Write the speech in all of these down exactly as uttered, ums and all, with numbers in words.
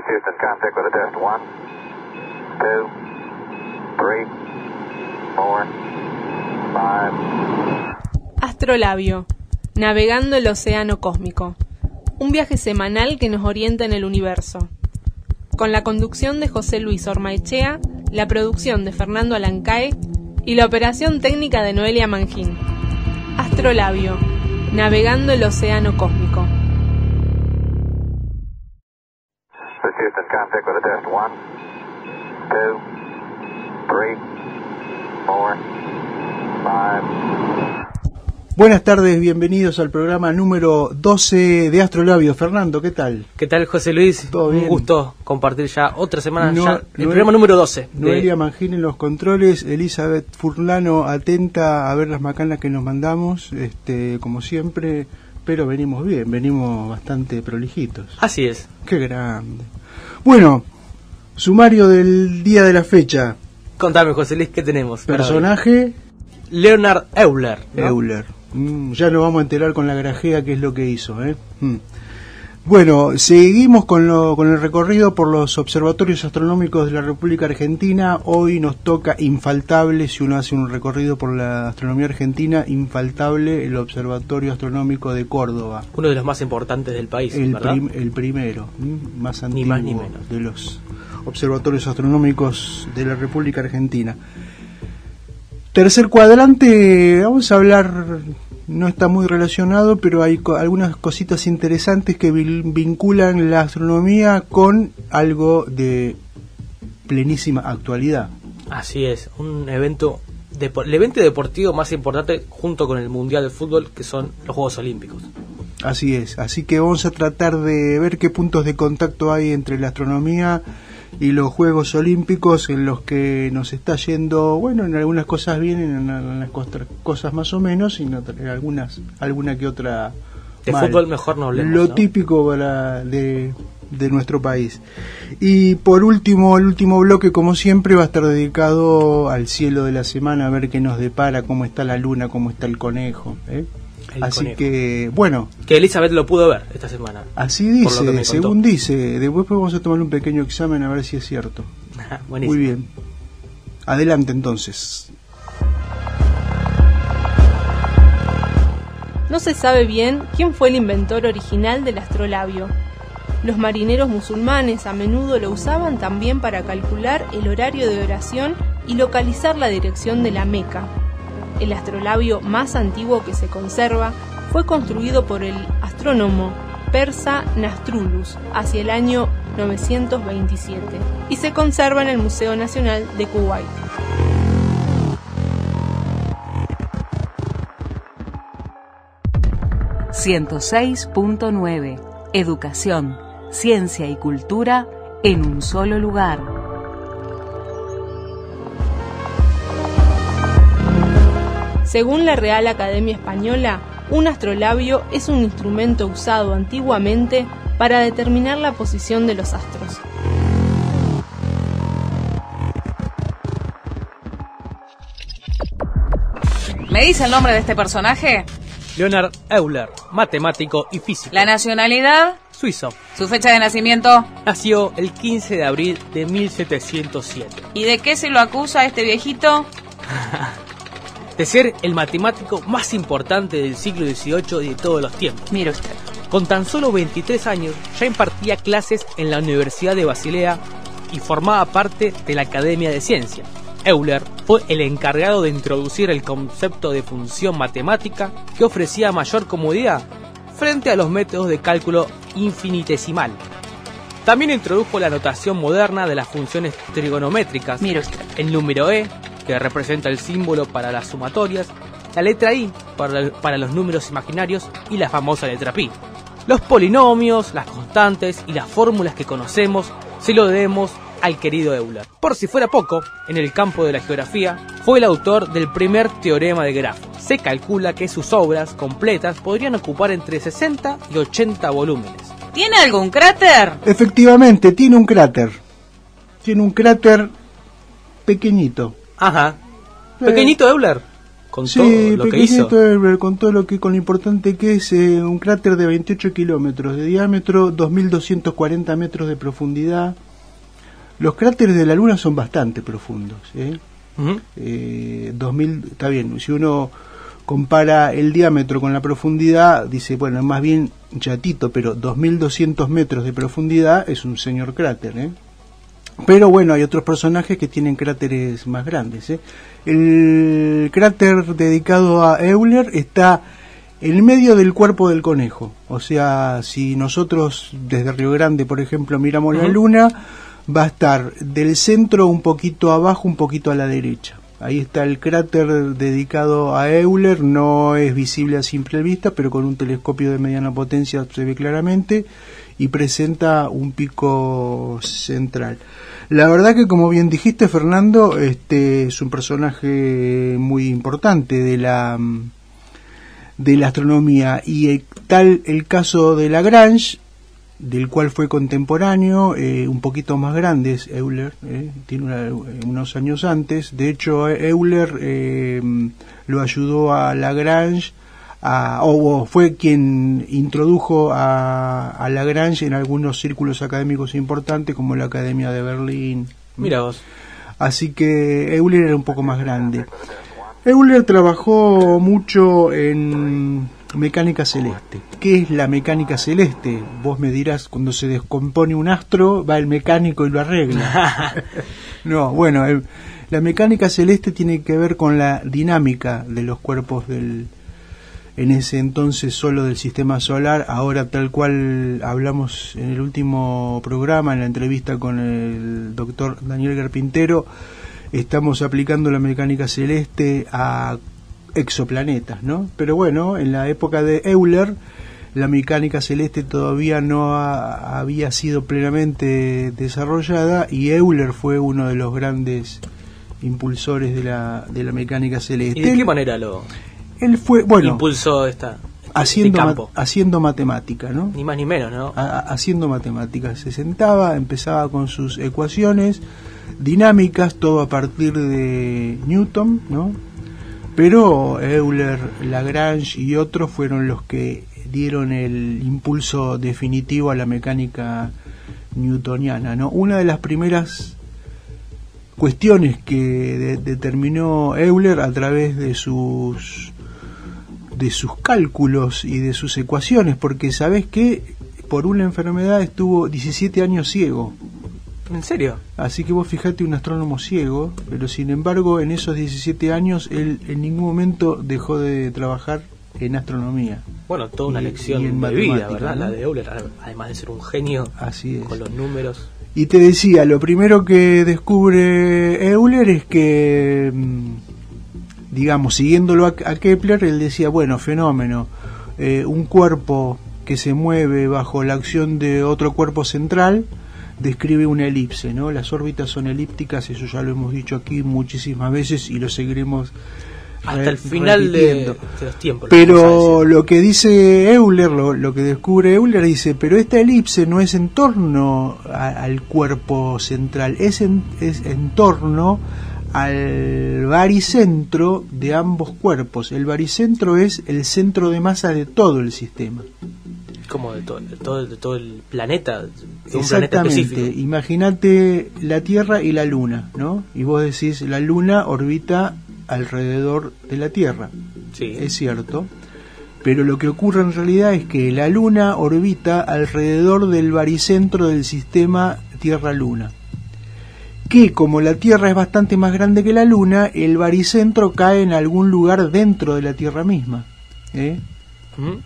Houston, contact with a test. One, two, three, four, five. Astrolabio, navegando el océano cósmico. Un viaje semanal que nos orienta en el universo. Con la conducción de José Luis Ormaechea, la producción de Fernando Alancae y la operación técnica de Noelia Mangín. Astrolabio, navegando el océano cósmico. Houston, contact with a test. One, two, three, four, five. Buenas tardes, bienvenidos al programa número doce de Astrolabio. Fernando, ¿qué tal? ¿Qué tal, José Luis? ¿Todo bien? Un gusto compartir ya otra semana, No, ya el Noel, programa número doce. Noelia de... Mangín en los controles, Elizabeth Furlano atenta a ver las macanas que nos mandamos, este, como siempre, pero venimos bien, venimos bastante prolijitos. Así es. Qué grande. Bueno, sumario del día de la fecha. Contame, José Luis, ¿qué tenemos? Personaje... Leonard Euler, ¿no? Euler. Mm, ya nos vamos a enterar con la grajea qué es lo que hizo, ¿eh? Mm. Bueno, seguimos con, lo, con el recorrido por los observatorios astronómicos de la República Argentina. Hoy nos toca infaltable, si uno hace un recorrido por la astronomía argentina, infaltable el Observatorio Astronómico de Córdoba. Uno de los más importantes del país, El, ¿verdad? prim, el primero, ¿m? más antiguo Ni más ni menos. de los observatorios astronómicos de la República Argentina. Tercer cuadrante, vamos a hablar, no está muy relacionado, pero hay co- algunas cositas interesantes que vil- vinculan la astronomía con algo de plenísima actualidad. Así es, un evento, depo- el evento deportivo más importante junto con el Mundial de Fútbol, que son los Juegos Olímpicos. Así es, así que vamos a tratar de ver qué puntos de contacto hay entre la astronomía y los Juegos Olímpicos, en los que nos está yendo, bueno, en algunas cosas bien, en algunas cosas más o menos, y en otras, en algunas, alguna que otra De mal. fútbol mejor no hablemos, Lo ¿no? típico para de, de nuestro país. Y por último, el último bloque, como siempre, va a estar dedicado al cielo de la semana, a ver qué nos depara, cómo está la luna, cómo está el conejo, ¿eh? El Así conejo. que, bueno, Que Elizabeth lo pudo ver esta semana. así por lo que me dice, contó. según dice. Después vamos a tomar un pequeño examen a ver si es cierto. Buenísimo. Muy bien. Adelante entonces. No se sabe bien quién fue el inventor original del astrolabio. Los marineros musulmanes a menudo lo usaban también para calcular el horario de oración y localizar la dirección de la Meca. El astrolabio más antiguo que se conserva fue construido por el astrónomo persa Nastrulus hacia el año novecientos veintisiete y se conserva en el Museo Nacional de Kuwait. ciento seis punto nueve. Educación, ciencia y cultura en un solo lugar. Según la Real Academia Española, un astrolabio es un instrumento usado antiguamente para determinar la posición de los astros. ¿Me dice el nombre de este personaje? Leonard Euler, matemático y físico. La nacionalidad, Suizo. su fecha de nacimiento Nació el quince de abril de mil setecientos siete. y de qué se lo acusa este viejito. De ser el matemático más importante del siglo dieciocho y de todos los tiempos. Mire usted. Con tan solo veintitrés años ya impartía clases en la Universidad de Basilea y formaba parte de la Academia de Ciencias. Euler fue el encargado de introducir el concepto de función matemática que ofrecía mayor comodidad frente a los métodos de cálculo infinitesimal. También introdujo la notación moderna de las funciones trigonométricas, Mire usted. el número E, que representa el símbolo para las sumatorias, la letra I para, para los números imaginarios y la famosa letra pi. Los polinomios, las constantes y las fórmulas que conocemos se lo debemos al querido Euler. Por si fuera poco, en el campo de la geografía, fue el autor del primer teorema de grafos. Se calcula que sus obras completas podrían ocupar entre sesenta y ochenta volúmenes. ¿Tiene algún cráter? Efectivamente, tiene un cráter. Tiene un cráter pequeñito. Ajá. ¿Pequeñito Euler? con sí, todo lo que hizo. Euler, con todo lo que, con lo importante que es, eh, un cráter de veintiocho kilómetros de diámetro, dos mil doscientos cuarenta metros de profundidad. Los cráteres de la Luna son bastante profundos, ¿eh? Uh-huh. eh, dos mil, está bien, si uno compara el diámetro con la profundidad, dice, bueno, es más bien chatito, pero dos mil doscientos metros de profundidad es un señor cráter, ¿eh? Pero bueno, hay otros personajes que tienen cráteres más grandes, ¿eh? El cráter dedicado a Euler está en medio del cuerpo del conejo. O sea, si nosotros desde Río Grande, por ejemplo, miramos uh-huh. la Luna, va a estar del centro un poquito abajo, un poquito a la derecha. Ahí está el cráter dedicado a Euler, no es visible a simple vista, pero con un telescopio de mediana potencia se ve claramente y presenta un pico central. La verdad que, como bien dijiste, Fernando, este es un personaje muy importante de la de la astronomía, y el, tal el caso de Lagrange, del cual fue contemporáneo, eh, un poquito más grande es Euler, eh, tiene una, unos años antes. De hecho, Euler eh, lo ayudó a Lagrange, a, o, o fue quien introdujo a, a Lagrange en algunos círculos académicos importantes, como la Academia de Berlín. Mira vos. Así que Euler era un poco más grande. Euler trabajó mucho en mecánica celeste. ¿Qué es la mecánica celeste? Vos me dirás, cuando se descompone un astro, va el mecánico y lo arregla. No, bueno, el, la mecánica celeste tiene que ver con la dinámica de los cuerpos del, en ese entonces solo del sistema solar, ahora tal cual hablamos en el último programa, en la entrevista con el doctor Daniel Garpintero, estamos aplicando la mecánica celeste a exoplanetas, ¿no? Pero bueno, en la época de Euler la mecánica celeste todavía no ha, había sido plenamente desarrollada, y Euler fue uno de los grandes impulsores de la de la mecánica celeste. ¿Y de qué manera lo él fue, bueno, impulsó esta haciendo este campo? Ma, haciendo matemática, ¿no? Ni más ni menos, ¿no? A, a, haciendo matemática, se sentaba, empezaba con sus ecuaciones dinámicas, todo a partir de Newton, ¿no? Pero Euler, Lagrange y otros fueron los que dieron el impulso definitivo a la mecánica newtoniana, ¿no? Una de las primeras cuestiones que de, determinó Euler a través de sus de sus cálculos y de sus ecuaciones, porque sabés que por una enfermedad estuvo diecisiete años ciego. ¿En serio? Así que vos fijate, un astrónomo ciego, pero sin embargo en esos diecisiete años él en ningún momento dejó de trabajar en astronomía. Bueno, toda una y, lección y en de vida, ¿verdad? ¿no? La de Euler, además de ser un genio. Así es. Con los números. Y te decía, lo primero que descubre Euler es que, digamos, siguiéndolo a, a Kepler, él decía, bueno, fenómeno, eh, un cuerpo que se mueve bajo la acción de otro cuerpo central describe una elipse, ¿no? Las órbitas son elípticas, eso ya lo hemos dicho aquí muchísimas veces y lo seguiremos hasta re- el final de, de los tiempos. Pero lo que dice Euler, lo, lo que descubre Euler, dice, pero esta elipse no es en torno a, al cuerpo central, es en, es en torno al baricentro de ambos cuerpos. El baricentro es el centro de masa de todo el sistema. Como de todo, de todo, de todo el planeta, de un Exactamente. Planeta específico. Imagínate la Tierra y la Luna, ¿no? Y vos decís, la Luna orbita alrededor de la Tierra. Sí. Es cierto. Pero lo que ocurre en realidad es que la Luna orbita alrededor del baricentro del sistema Tierra-Luna. Que como la Tierra es bastante más grande que la Luna, el baricentro cae en algún lugar dentro de la Tierra misma. ¿Eh? Uh-huh.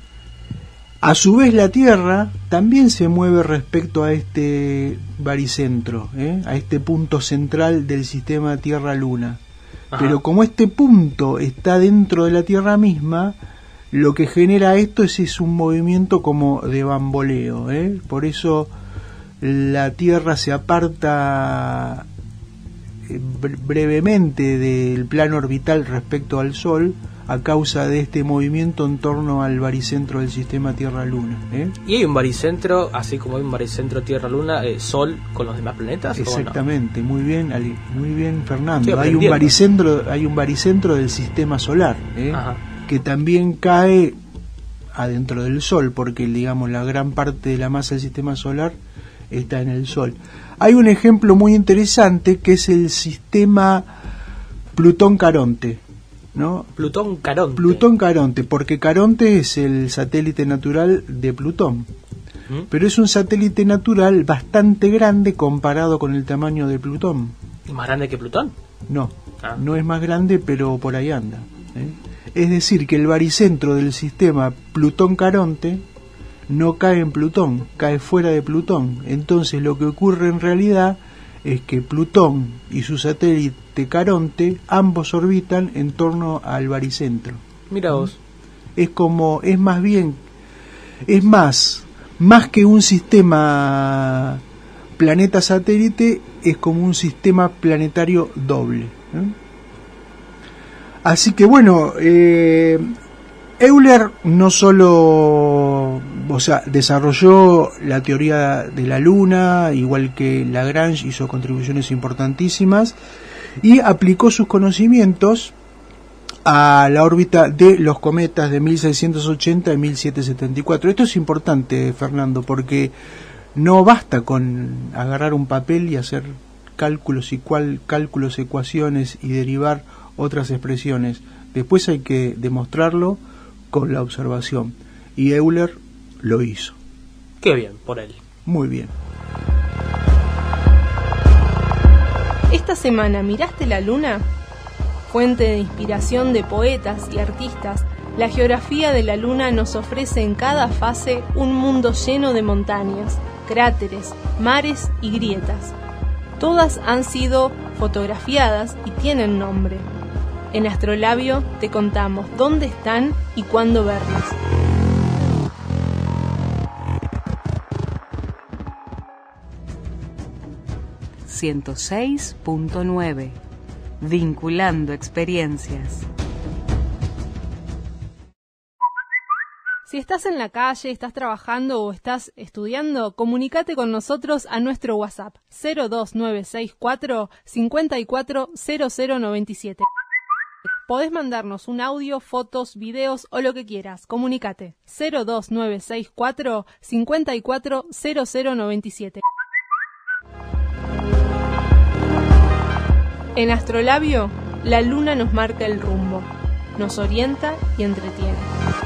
A su vez la Tierra también se mueve respecto a este baricentro, ¿eh? A este punto central del sistema Tierra-Luna. Ajá. Pero como este punto está dentro de la Tierra misma, lo que genera esto es, es un movimiento como de bamboleo, ¿eh? Por eso la Tierra se aparta brevemente del plano orbital respecto al Sol a causa de este movimiento en torno al baricentro del sistema Tierra-Luna. ¿eh? ¿Y hay un baricentro, así como hay un baricentro Tierra-Luna, eh, Sol con los demás planetas? Exactamente, ¿o no? muy bien, Ali, muy bien, Fernando. Hay un baricentro, hay un baricentro del sistema solar, ¿eh? que también cae adentro del Sol, porque digamos la gran parte de la masa del sistema solar está en el Sol. Hay un ejemplo muy interesante que es el sistema Plutón-Caronte, ¿no? Plutón-Caronte. Plutón-Caronte, porque Caronte es el satélite natural de Plutón. ¿Mm? Pero es un satélite natural bastante grande comparado con el tamaño de Plutón. ¿Más grande que Plutón? No, ah. no es más grande, pero por ahí anda. ¿eh? Es decir, que el baricentro del sistema Plutón-Caronte no cae en Plutón, cae fuera de Plutón. Entonces lo que ocurre en realidad es que Plutón y su satélite Caronte ambos orbitan en torno al baricentro. Mira vos. Es como, es más bien, es más, más que un sistema planeta-satélite, es como un sistema planetario doble. ¿eh? Así que bueno, eh, Euler no solo, o sea, desarrolló la teoría de la Luna, igual que Lagrange hizo contribuciones importantísimas, y aplicó sus conocimientos a la órbita de los cometas de mil seiscientos ochenta y mil setecientos setenta y cuatro. Esto es importante, Fernando, porque no basta con agarrar un papel y hacer cálculos y cual, cálculos, ecuaciones y derivar otras expresiones. Después hay que demostrarlo con la observación, y Euler lo hizo. Qué bien por él. Muy bien. Esta semana, ¿miraste la luna? Fuente de inspiración de poetas y artistas, la geografía de la luna nos ofrece en cada fase un mundo lleno de montañas, cráteres, mares y grietas. Todas han sido fotografiadas y tienen nombre. En Astrolabio te contamos dónde están y cuándo verlas. ciento seis punto nueve. Vinculando experiencias. Si estás en la calle, estás trabajando o estás estudiando, comunícate con nosotros a nuestro WhatsApp cero dos nueve seis cuatro cinco cuatro cero cero nueve siete. Podés mandarnos un audio, fotos, videos o lo que quieras. Comunícate cero dos nueve seis cuatro cinco cuatro cero cero nueve siete. En Astrolabio, la luna nos marca el rumbo, nos orienta y entretiene.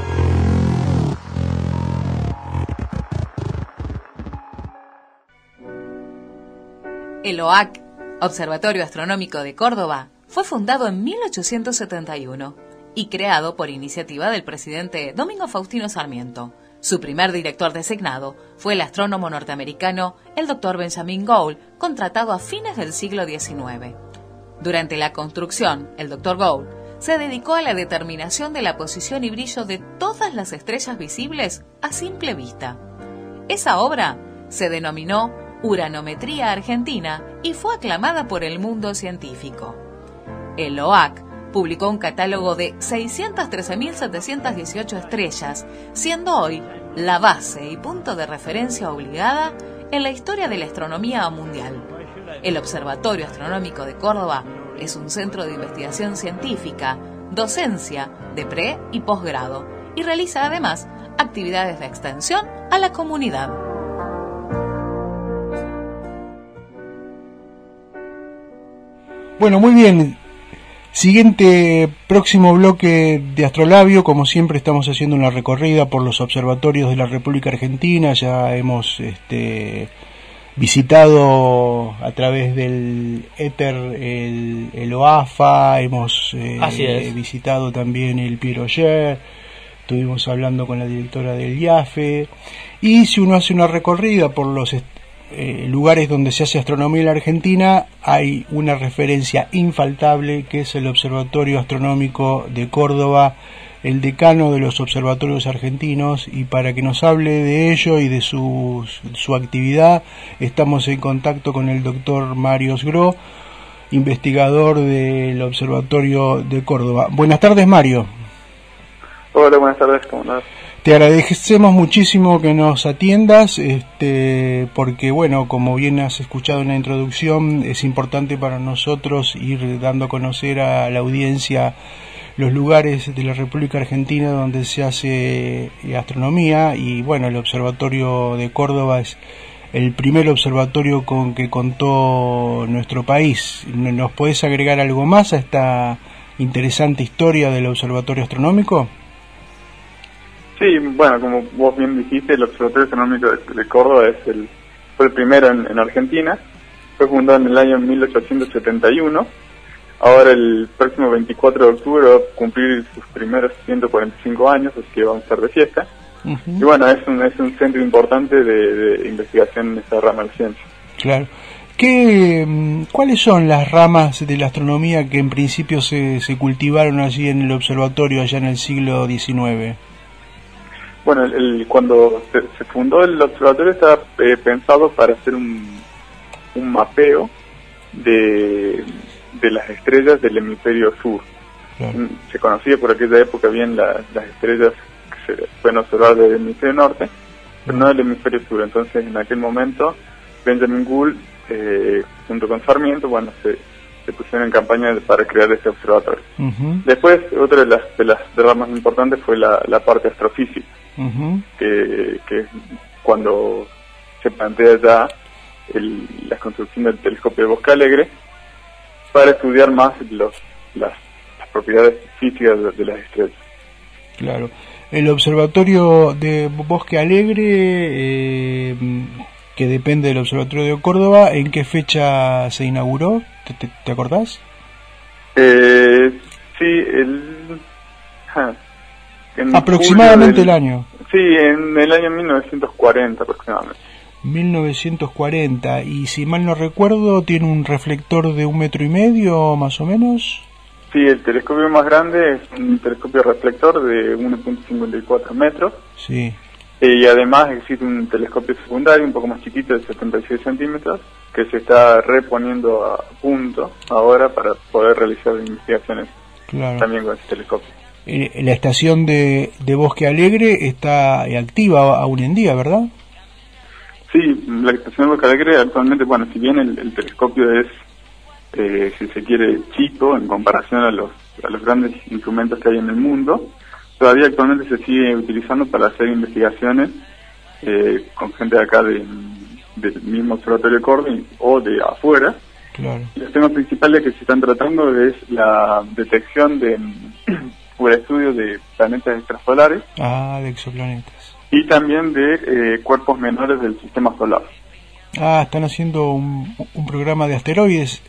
El O A C, Observatorio Astronómico de Córdoba, fue fundado en mil ochocientos setenta y uno y creado por iniciativa del presidente Domingo Faustino Sarmiento. Su primer director designado fue el astrónomo norteamericano, el doctor Benjamin Gould, contratado a fines del siglo diecinueve. Durante la construcción, el doctor Gould se dedicó a la determinación de la posición y brillo de todas las estrellas visibles a simple vista. Esa obra se denominó Uranometría Argentina y fue aclamada por el mundo científico. El O A C publicó un catálogo de seiscientas trece mil setecientas dieciocho estrellas, siendo hoy la base y punto de referencia obligada en la historia de la astronomía mundial. El Observatorio Astronómico de Córdoba es un centro de investigación científica, docencia de pre- y posgrado, y realiza además actividades de extensión a la comunidad. Bueno, muy bien. Siguiente, próximo bloque de Astrolabio. Como siempre estamos haciendo una recorrida por los observatorios de la República Argentina. Ya hemos este, visitado a través del éter el, el O A F A, hemos eh, visitado también el Pierre Auger, estuvimos hablando con la directora del I A F E, y si uno hace una recorrida por los eh, lugares donde se hace astronomía en la Argentina, hay una referencia infaltable que es el Observatorio Astronómico de Córdoba, el decano de los observatorios argentinos, y para que nos hable de ello y de su, su actividad estamos en contacto con el doctor Mario Sgro, investigador del Observatorio de Córdoba. Buenas tardes, Mario. Hola, buenas tardes, ¿cómo estás? Te agradecemos muchísimo que nos atiendas, este, porque bueno, como bien has escuchado en la introducción, es importante para nosotros ir dando a conocer a la audiencia los lugares de la República Argentina donde se hace astronomía, y bueno, el Observatorio de Córdoba es el primer observatorio con que contó nuestro país. ¿Nos podés agregar algo más a esta interesante historia del Observatorio Astronómico? Sí, bueno, como vos bien dijiste, el Observatorio Astronómico de, de Córdoba es el, fue el primero en, en Argentina. Fue fundado en el año mil ochocientos setenta y uno. Ahora el próximo veinticuatro de octubre va a cumplir sus primeros ciento cuarenta y cinco años, así que vamos a estar de fiesta. Uh-huh. Y bueno, es un, es un centro importante de, de investigación en esta rama de ciencia. Claro. ¿Qué, ¿Cuáles son las ramas de la astronomía que en principio se, se cultivaron allí en el observatorio allá en el siglo diecinueve? Bueno, el, el, cuando se, se fundó el observatorio estaba eh, pensado para hacer un, un mapeo de, de las estrellas del hemisferio sur. Claro. Se conocía por aquella época bien la, las estrellas que se pueden observar del hemisferio norte, pero no del hemisferio sur. Entonces, en aquel momento, Benjamin Gould, eh, junto con Sarmiento, bueno, se, se pusieron en campaña para crear este observatorio. Uh-huh. Después, otra de las, de las ramas importantes fue la, la parte astrofísica. Uh-huh. que, que cuando se plantea ya el, la construcción del telescopio de Bosque Alegre para estudiar más los, las, las propiedades físicas de, de las estrellas. Claro. El observatorio de Bosque Alegre, eh, que depende del Observatorio de Córdoba, ¿en qué fecha se inauguró? ¿Te, te, te acordás? Eh, sí, el... Ja. En aproximadamente del, el año. Sí, en el año mil novecientos cuarenta aproximadamente. mil novecientos cuarenta, y si mal no recuerdo, tiene un reflector de un metro y medio, más o menos. Sí, el telescopio más grande es un telescopio reflector de uno punto cincuenta y cuatro metros. Sí. Y además existe un telescopio secundario un poco más chiquito de setenta y seis centímetros que se está reponiendo a punto ahora para poder realizar investigaciones. Claro. También con ese telescopio. La estación de, de Bosque Alegre está activa aún en día, ¿verdad? Sí, la estación de Bosque Alegre actualmente, bueno, si bien el, el telescopio es, eh, si se quiere, chico en comparación a los, a los grandes instrumentos que hay en el mundo, todavía actualmente se sigue utilizando para hacer investigaciones eh, con gente de acá de, del mismo Observatorio de Córdoba o de afuera. Claro. Y los temas principales que se están tratando es la detección de... o el estudio de planetas extrasolares. Ah, de exoplanetas. Y también de eh, cuerpos menores del sistema solar. Ah, están haciendo un, un programa de asteroides.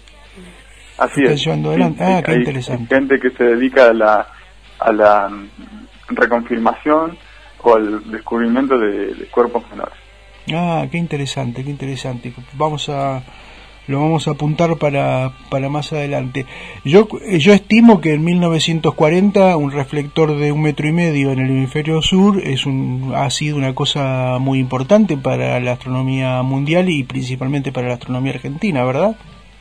Así es. Llevando adelante. Sí, ah, hay, qué interesante. Hay gente que se dedica a la, a la reconfirmación o al descubrimiento de, de cuerpos menores. Ah, qué interesante, qué interesante. Vamos a... Lo vamos a apuntar para, para más adelante. Yo yo estimo que en mil novecientos cuarenta un reflector de un metro y medio en el hemisferio sur es un ha sido una cosa muy importante para la astronomía mundial y principalmente para la astronomía argentina, ¿verdad?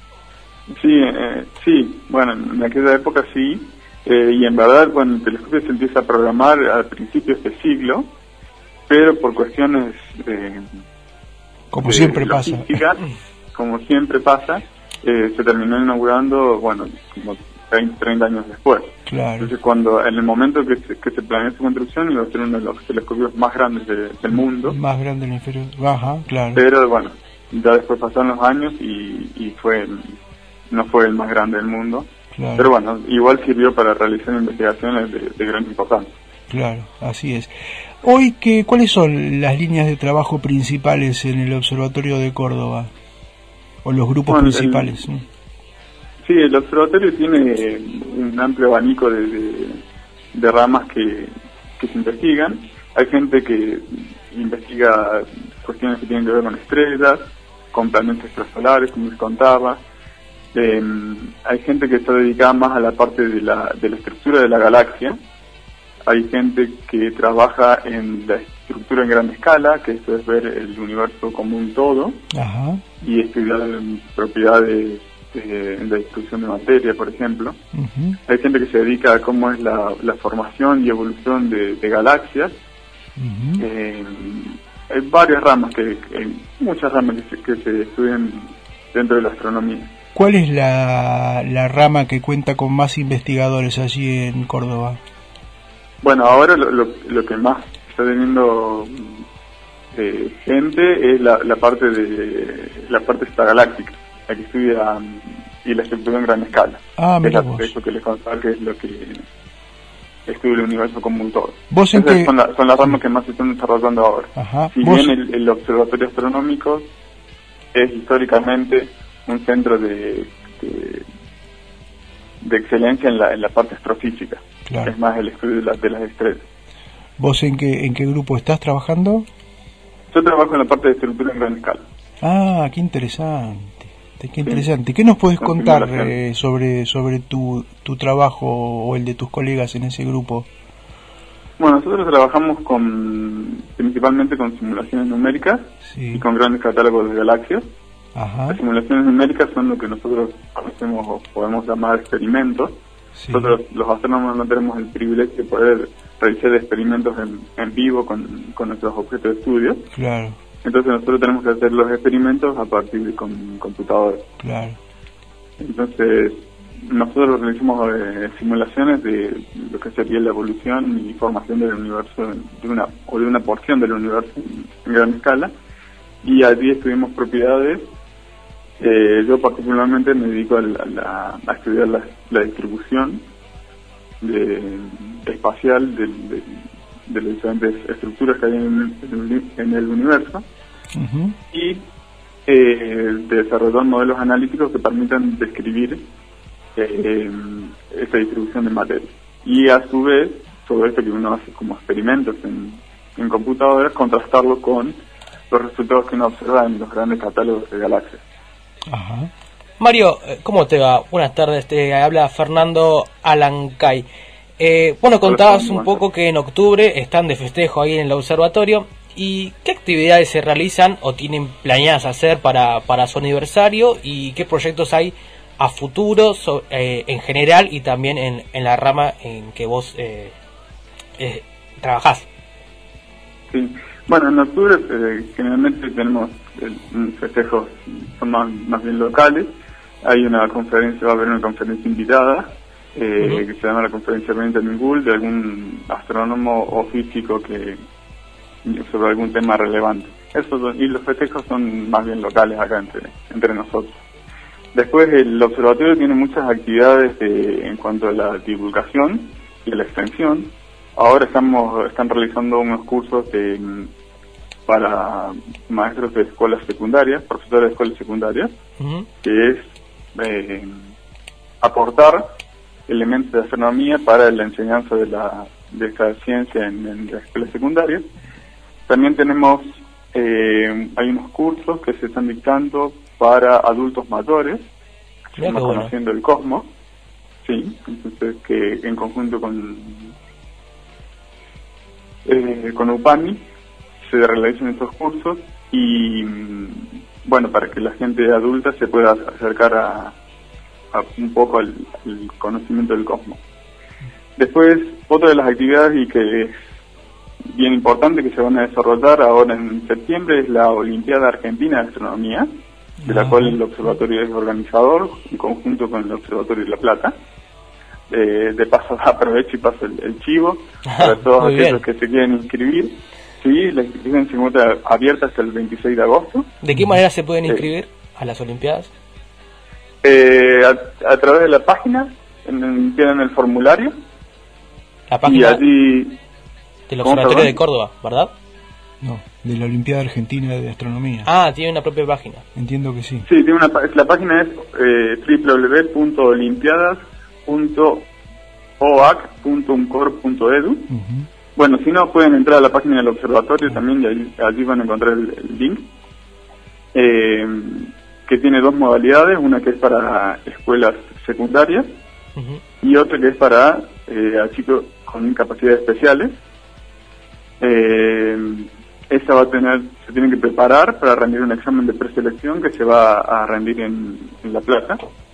Sí, eh, sí. Bueno, en aquella época sí. Eh, y en verdad, bueno, el telescopio se empieza a programar a principios de siglo, pero por cuestiones de... Como de siempre pasa. Como siempre pasa, eh, se terminó inaugurando, bueno, como veinte, treinta años después. Claro. Entonces, cuando en el momento que se, que se planeó su construcción, iba a ser uno de los telescopios más grandes de, del mundo. Más grande del hemisferio. Ajá, claro. Pero bueno, ya después pasaron los años y, y fue no fue el más grande del mundo. Claro. Pero bueno, igual sirvió para realizar investigaciones de, de gran importancia. Claro, así es. Hoy, ¿qué, ¿cuáles son las líneas de trabajo principales en el Observatorio de Córdoba? O los grupos bueno, principales. El, sí, el observatorio tiene un amplio abanico de, de, de ramas que, que se investigan. Hay gente que investiga cuestiones que tienen que ver con estrellas, con planetas extrasolares, como les contaba. Eh, hay gente que está dedicada más a la parte de la, de la estructura de la galaxia. Hay gente que trabaja en la estructura en gran escala, que esto es ver el universo como un todo. Ajá. Y estudiar propiedades eh, en la distribución de materia, por ejemplo. Uh-huh. Hay gente que se dedica a cómo es la, la formación y evolución de, de galaxias. Uh-huh. Eh, hay varias ramas, que, que muchas ramas que se, que se estudian dentro de la astronomía. ¿Cuál es la, la rama que cuenta con más investigadores allí en Córdoba? Bueno, ahora lo, lo, lo que más está teniendo eh, gente es la, la parte de la parte extragaláctica, la que estudia um, y la estructura en gran escala. Ah, mira es la, vos. eso que les contaba, que es lo que estudia el universo como un todo. ¿Vos en Esas qué? son, la, son las ramas que más se están desarrollando ahora. Ajá. Si ¿Vos? bien el, el observatorio astronómico es históricamente un centro de, de, de excelencia en la, en la parte astrofísica. Claro. Es más el estudio de, la, de las estrellas. ¿Vos en qué, en qué grupo estás trabajando? Yo trabajo en la parte de estructura en gran escala. Ah, qué interesante. Qué interesante. ¿Qué nos puedes Con contar simulación. eh, sobre sobre tu, tu trabajo o el de tus colegas en ese grupo? Bueno, nosotros trabajamos con principalmente con simulaciones numéricas Sí. y con grandes catálogos de galaxias. Ajá. Las simulaciones numéricas son lo que nosotros conocemos o podemos llamar experimentos. Sí. Nosotros los astrónomos no tenemos el privilegio de poder realizar experimentos en, en vivo con, con nuestros objetos de estudio. Claro, Entonces nosotros tenemos que hacer los experimentos a partir de con, computadores. claro. Entonces nosotros realizamos eh, simulaciones de lo que sería la evolución y formación del universo, de una o de una porción del universo en, en gran escala, y allí estudiamos propiedades. Eh, yo particularmente me dedico a, la, a, la, a estudiar la, la distribución de, de espacial de, de, de las diferentes estructuras que hay en el, en el universo, Uh-huh. y eh, de desarrollar modelos analíticos que permitan describir eh, esta distribución de materia. Y a su vez, todo esto que uno hace como experimentos en, en computadoras, contrastarlo con los resultados que uno observa en los grandes catálogos de galaxias. Ajá. Mario, eh, ¿cómo te va? Buenas tardes, te habla Fernando Alancay. Eh, bueno, contabas Hola, un buenas poco tardes. que en octubre están de festejo ahí en el observatorio. ¿Y qué actividades se realizan o tienen planeadas hacer para, para su aniversario? ¿Y qué proyectos hay a futuro so, eh, en general y también en, en la rama en que vos eh, eh, trabajás? Sí. Bueno, en octubre eh, generalmente tenemos eh, festejos, son más, más bien locales. Hay una conferencia, va a haber una conferencia invitada, eh, Uh-huh. que se llama la conferencia Benjamin Gould, de algún astrónomo o físico que sobre algún tema relevante. Eso, y los festejos son más bien locales acá entre, entre nosotros. Después el observatorio tiene muchas actividades de, en cuanto a la divulgación y a la extensión. Ahora estamos están realizando unos cursos de, para maestros de escuelas secundarias, profesores de escuelas secundarias, Uh-huh. que es eh, aportar elementos de astronomía para la enseñanza de la de esta ciencia en, en las escuelas secundarias. También tenemos, eh, hay unos cursos que se están dictando para adultos mayores, que se Mirá llama qué bueno. Conociendo el Cosmos, sí, entonces que en conjunto con eh, con UPAMI se realizan estos cursos y mm, bueno, para que la gente adulta se pueda acercar a, a un poco al, al conocimiento del cosmos. Después, otra de las actividades y que es bien importante que se van a desarrollar ahora en septiembre es la Olimpiada Argentina de Astronomía, de la Ah. cual el observatorio es organizador en conjunto con el Observatorio de La Plata. Eh, de paso aprovecho y paso el, el chivo para todos Muy aquellos bien. que se quieren inscribir. Sí, la inscripción se encuentra abierta hasta el veintiséis de agosto. ¿De qué manera se pueden Sí. inscribir a las Olimpiadas? Eh, a, a través de la página, en, en- tienen el formulario La y página allí... del ¿Cómo, Observatorio perdón? de Córdoba, ¿verdad? No, de la Olimpiada Argentina de Astronomía. Ah, tiene una propia página. Entiendo que sí. Sí, tiene una, pa- la página es eh, doble u doble u doble u punto olimpiadas punto o a c punto uncor punto e d u. Ujú. Bueno, si no, pueden entrar a la página del observatorio también y allí, allí van a encontrar el, el link, eh, que tiene dos modalidades, una que es para escuelas secundarias Ujú. y otra que es para eh, a chicos con incapacidades especiales. Eh, esa va a tener, se tiene que preparar para rendir un examen de preselección que se va a rendir en, en La Plata.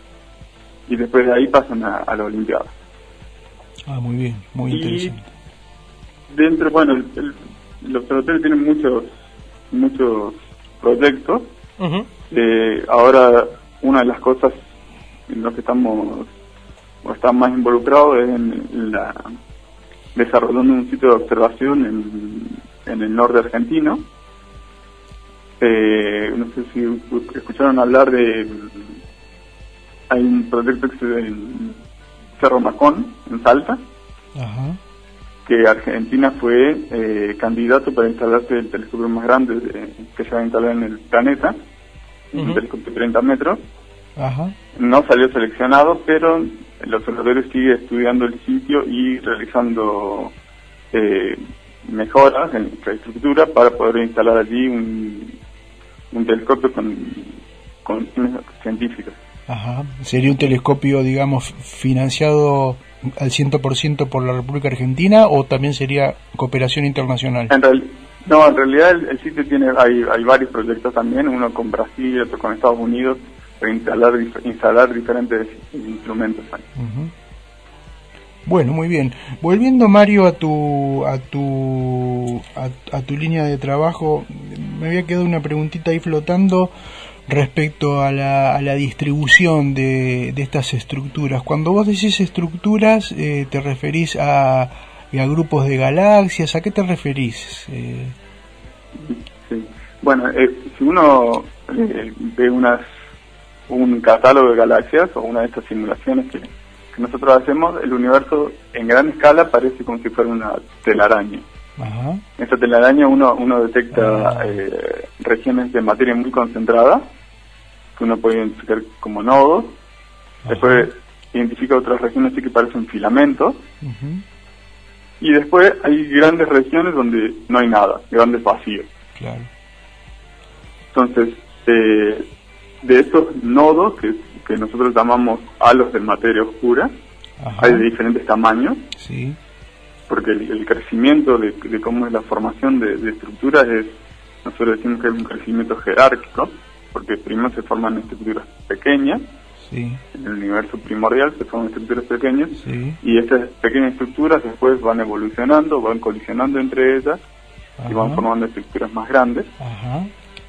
y después de ahí pasan a, a la Olimpiada. Ah, muy bien, muy y interesante. Dentro, bueno, el, el, el observatorio tiene muchos, muchos proyectos. Uh-huh. Eh, ahora, una de las cosas en las que estamos o están más involucrados es en, en la desarrollando un sitio de observación en, en el norte argentino. Eh, no sé si escucharon hablar de, hay un proyecto que se ve en Cerro Macón, en Salta. Ajá. Que Argentina fue eh, candidato para instalarse el telescopio más grande de, que se va a instalar en el planeta, uh-huh. un telescopio de treinta metros. Ajá. No salió seleccionado, pero el observatorio sigue estudiando el sitio y realizando eh, mejoras en la infraestructura para poder instalar allí un, un telescopio con, con fines científicos. Ajá. ¿Sería un telescopio, digamos, financiado al cien por ciento por la República Argentina o también sería cooperación internacional? En real, no, en realidad el, el sitio tiene, hay, hay varios proyectos también, uno con Brasil, otro con Estados Unidos, para instalar, instalar diferentes instrumentos ahí. Uh-huh. Bueno, muy bien. Volviendo, Mario, a tu a tu a, a tu línea de trabajo, me había quedado una preguntita ahí flotando respecto a la, a la distribución de, de estas estructuras. Cuando vos decís estructuras, eh, ¿te referís a, a grupos de galaxias? ¿A qué te referís? Eh... Sí. Bueno, eh, si uno eh, ve unas un catálogo de galaxias o una de estas simulaciones que, que nosotros hacemos, el universo en gran escala parece como si fuera una telaraña. Ajá. En esta telaraña uno, uno detecta ah. eh, regiones de materia muy concentrada, que uno puede identificar como nodos. Ajá. Después identifica otras regiones sí que parecen filamentos. Uh-huh. Y después hay grandes regiones donde no hay nada, grandes vacíos. Claro. Entonces, eh, de esos nodos que, que nosotros llamamos halos de materia oscura, ajá. hay de diferentes tamaños. Sí. Porque el, el crecimiento de, de cómo es la formación de, de estructuras es, nosotros decimos que es un crecimiento jerárquico, porque primero se forman estructuras pequeñas, sí. en el universo primordial se forman estructuras pequeñas, sí. y estas pequeñas estructuras después van evolucionando, van colisionando entre ellas, ajá. y van formando estructuras más grandes, ajá.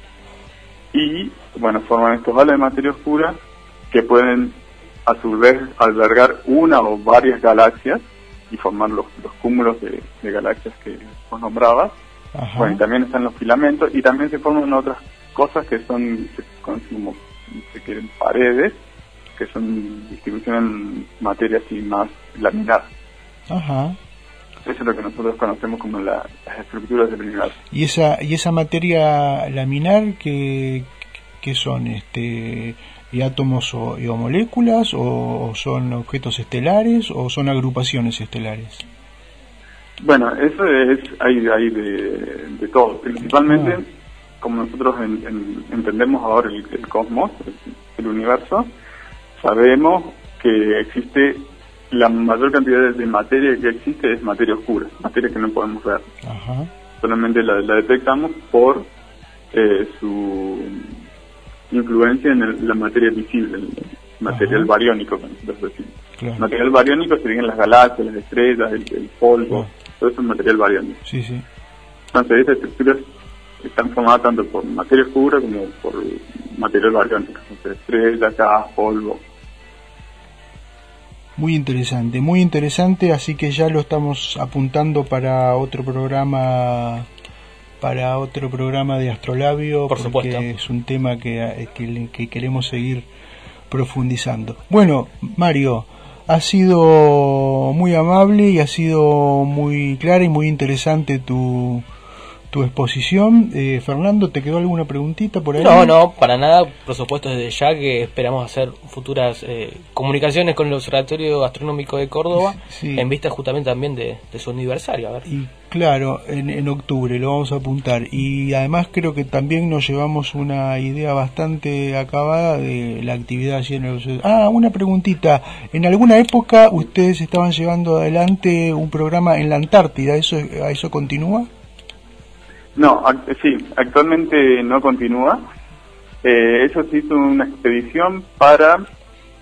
y bueno, forman estos halos de materia oscura que pueden a su vez albergar una o varias galaxias, y formar los, los cúmulos de, de galaxias que vos nombrabas. Ajá. Bueno, y también están los filamentos, y también se forman otras cosas que son, se conocen como, se quieren, paredes, que son distribución en materia así más laminar. Ajá. Eso es lo que nosotros conocemos como la, las estructuras del universo. ¿Y esa, y esa materia laminar qué, qué son? este ¿Y átomos o, y, o moléculas, o, o son objetos estelares, o son agrupaciones estelares? Bueno, eso es, hay, hay de, de todo. Principalmente, ah. como nosotros en, en, entendemos ahora el, el cosmos, el, el universo, sabemos que existe, la mayor cantidad de materia que existe es materia oscura, materia que no podemos ver. Ajá. Solamente la, la detectamos por eh, su influencia en el, la materia visible, el material Ajá. bariónico, como nosotros decimos. Claro. Material bariónico serían las galaxias, las estrellas, el, el polvo, claro. todo eso es material bariónico. Sí, sí. Entonces estas estructuras están formadas tanto por materia oscura como por material bariónico, entonces estrellas, gas, polvo. Muy interesante, muy interesante, así que ya lo estamos apuntando para otro programa para otro programa de Astrolabio, por porque supuesto. Es un tema que, que, que queremos seguir profundizando. Bueno, Mario, ha sido muy amable y ha sido muy clara y muy interesante tu tu exposición. eh, Fernando, ¿te quedó alguna preguntita por ahí? No, no, para nada. Por supuesto, desde ya que esperamos hacer futuras eh, comunicaciones con el Observatorio Astronómico de Córdoba, sí. en vista justamente también de, de su aniversario. A ver. Y claro, en, en octubre lo vamos a apuntar. Y además creo que también nos llevamos una idea bastante acabada de la actividad allí en el... Ah, una preguntita. ¿En alguna época ustedes estaban llevando adelante un programa en la Antártida? ¿Eso, eso continúa? No, act- sí, actualmente no continúa. Eh, eso se hizo una expedición para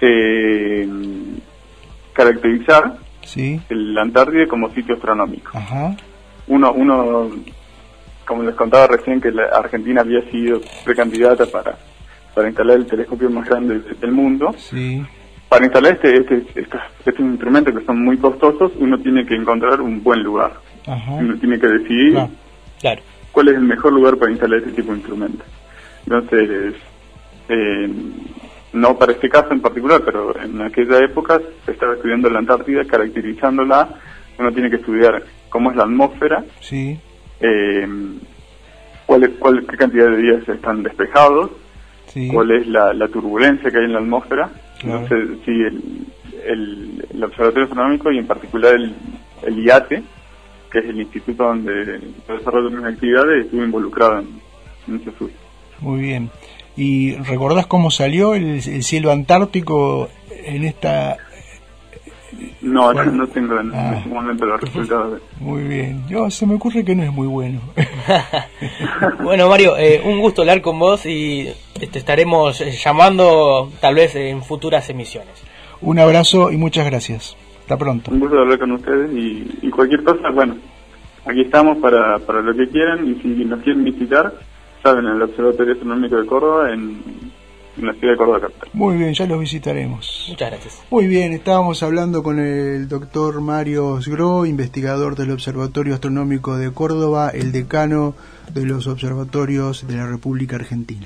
eh, caracterizar Sí. la Antártida como sitio astronómico. Ajá. Uno, uno, como les contaba recién, que la Argentina había sido precandidata para, para instalar el telescopio más grande del mundo. Sí. Para instalar este, este, estos, estos instrumentos que son muy costosos, uno tiene que encontrar un buen lugar. Ajá. Uno tiene que decidir Claro. Claro. cuál es el mejor lugar para instalar este tipo de instrumentos. Entonces, eh, no para este caso en particular, pero en aquella época se estaba estudiando la Antártida, caracterizándola. Uno tiene que estudiar cómo es la atmósfera, Sí. eh, cuál es, cuál, qué cantidad de días están despejados, Sí. cuál es la, la turbulencia que hay en la atmósfera. Claro. Entonces, sí, el, el, el Observatorio Astronómico y en particular el, el I A T E, que es el instituto donde se desarrollan mis actividades, estuve involucrado en, en ese estudio. Muy bien. ¿Y recordás cómo salió el, el cielo antártico en esta...? No, Bueno. no tengo en Ah. este momento los resultados. De... Muy bien. Yo, se me ocurre que no es muy bueno. Bueno, Mario, eh, un gusto hablar con vos y te estaremos eh, llamando tal vez en futuras emisiones. Un abrazo y muchas gracias. Hasta pronto. Un gusto hablar con ustedes y, y cualquier cosa, bueno, aquí estamos para, para lo que quieran, y si nos quieren visitar, saben, en el Observatorio Astronómico de Córdoba, en, en la ciudad de Córdoba capital. Muy bien, ya los visitaremos. Muchas gracias. Muy bien, estábamos hablando con el doctor Mario Sgro, investigador del Observatorio Astronómico de Córdoba, el decano de los observatorios de la República Argentina.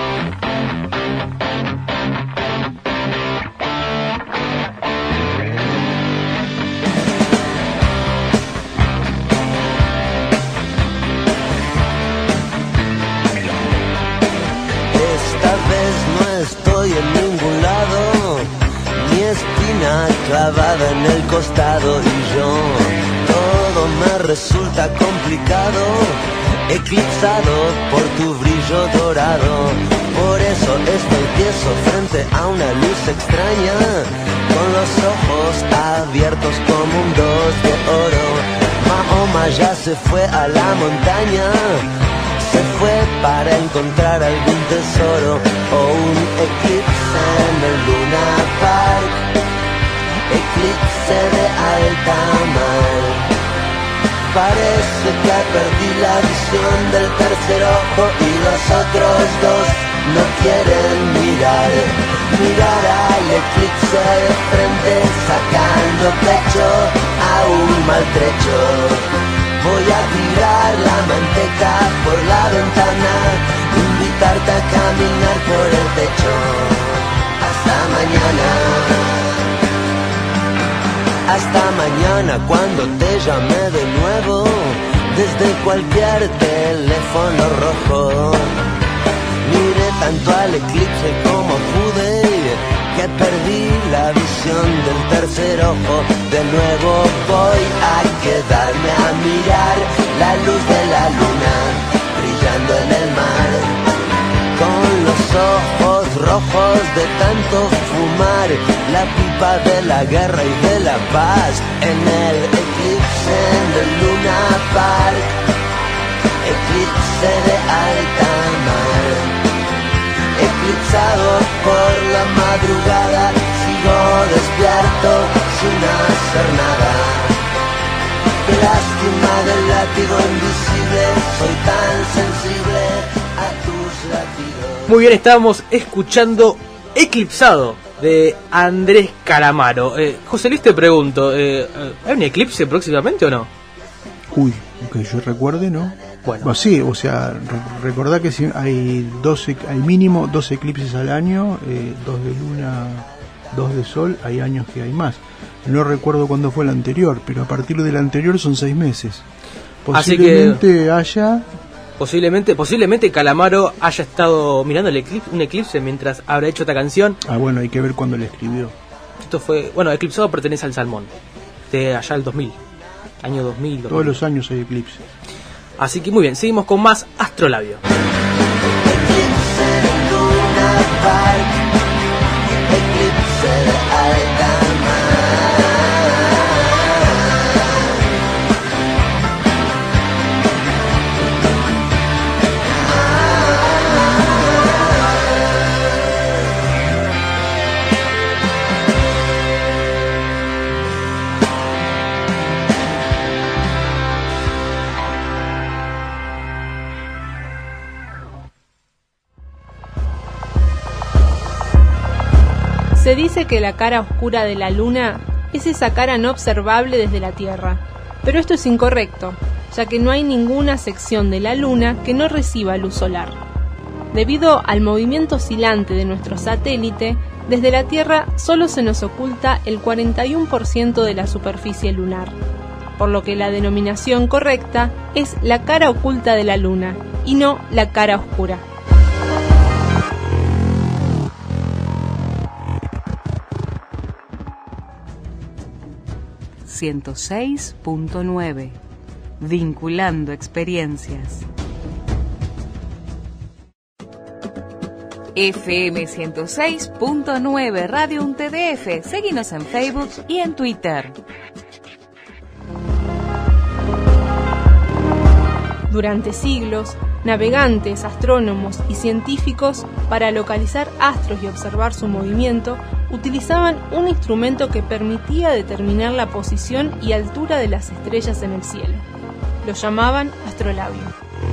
Esta vez no estoy en ningún lado, mi espina clavada en el costado y yo, todo me resulta complicado, eclipsado por tu brillo dorado. Por eso estoy tieso frente a una luz extraña, con los ojos abiertos como un dos de oro. Mahoma ya se fue a la montaña, se fue para encontrar algún tesoro o un eclipse en el Luna Park, eclipse de alta mar. Parece que perdí la visión del tercer ojo y los otros dos no quieren mirar, mirar al eclipse de frente, sacando pecho a un maltrecho. Voy a tirar la manteca por la ventana, invitarte a caminar por el techo. Hasta mañana. Hasta mañana cuando te llame de nuevo, desde cualquier teléfono rojo. Miré tanto al eclipse como pude, que perdí la visión del tercer ojo. De nuevo voy a quedarme a mirar la luz de la luna brillando en el mar, con los ojos rojos de tanto fumar la pipa de la guerra y de la paz. En el eclipse del Luna Park, eclipse de alta mar, eclipsado por la madrugada, sigo despierto sin hacer nada. Qué lástima del látigo invisible, soy tan sensible a tus latidos. Muy bien, estábamos escuchando Eclipsado de Andrés Calamaro. Eh, José Luis, te pregunto, eh, ¿hay un eclipse próximamente o no? Uy, que yo recuerde, ¿no? Bueno, Bueno, sí, o sea, re- recordá que si hay doce, hay mínimo dos eclipses al año, eh, dos de luna, dos de sol, hay años que hay más. No recuerdo cuándo fue el anterior, pero a partir del anterior son seis meses. Así Posiblemente haya... posiblemente, posiblemente Calamaro haya estado mirando el eclipse, un eclipse mientras habrá hecho esta canción. Ah, bueno, hay que ver cuándo le escribió. Esto fue, bueno, Eclipsado pertenece al Salmón, de allá el dos mil, año dos mil. Todos los años hay eclipse. Así que muy bien, seguimos con más Astrolabio. Eclipse de Luna Park, eclipse de alta mar. Se dice que la cara oscura de la Luna es esa cara no observable desde la Tierra, pero esto es incorrecto, ya que no hay ninguna sección de la Luna que no reciba luz solar. Debido al movimiento oscilante de nuestro satélite, desde la Tierra solo se nos oculta el cuarenta y uno por ciento de la superficie lunar, por lo que la denominación correcta es la cara oculta de la Luna y no la cara oscura. ciento seis punto nueve. Vinculando experiencias. F M ciento seis punto nueve Radio U N T D F. Seguinos en Facebook y en Twitter. Durante siglos, navegantes, astrónomos y científicos, para localizar astros y observar su movimiento, utilizaban un instrumento que permitía determinar la posición y altura de las estrellas en el cielo. Lo llamaban astrolabio.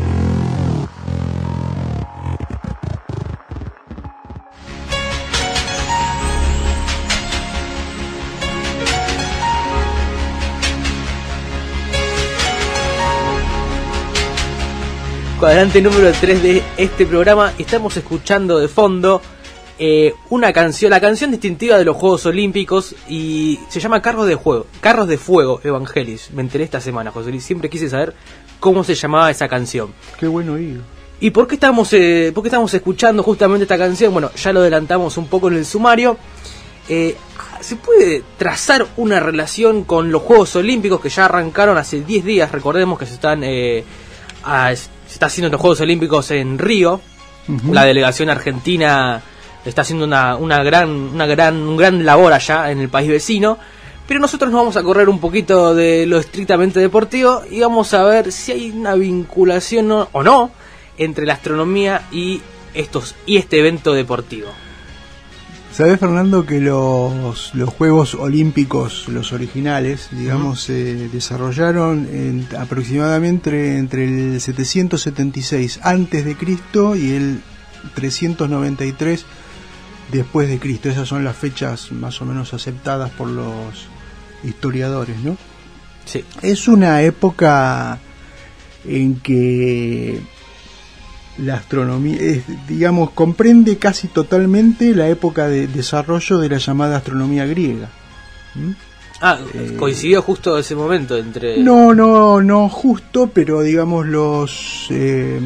Cuadrante número tres de este programa. Estamos escuchando de fondo eh, una canción, la canción distintiva de los Juegos Olímpicos, y se llama Carros de Fuego, Carros de Fuego Evangelis. Me enteré esta semana, José Luis, siempre quise saber cómo se llamaba esa canción. Qué bueno oído. ¿Y por qué estamos, eh, por qué estamos escuchando justamente esta canción? Bueno, ya lo adelantamos un poco en el sumario. Eh, ¿Se puede trazar una relación con los Juegos Olímpicos que ya arrancaron hace diez días? Recordemos que se están... Eh, a, se está haciendo los Juegos Olímpicos en Río. Uh-huh. La delegación argentina está haciendo una, una gran, una gran, un gran labor allá en el país vecino. Pero nosotros nos vamos a correr un poquito de lo estrictamente deportivo y vamos a ver si hay una vinculación o, o no entre la astronomía y estos y este evento deportivo. ¿Sabés, Fernando, que los, los Juegos Olímpicos, los originales, digamos, se uh-huh. eh, desarrollaron en, aproximadamente entre el setecientos setenta y seis antes de Cristo y el trescientos noventa y tres después de Cristo? Esas son las fechas más o menos aceptadas por los historiadores, ¿no? Sí. Es una época en que la astronomía, es, digamos, comprende casi totalmente la época de desarrollo de la llamada astronomía griega. ¿Mm? Ah, eh, coincidió justo ese momento entre... No, no, no justo, pero digamos los eh,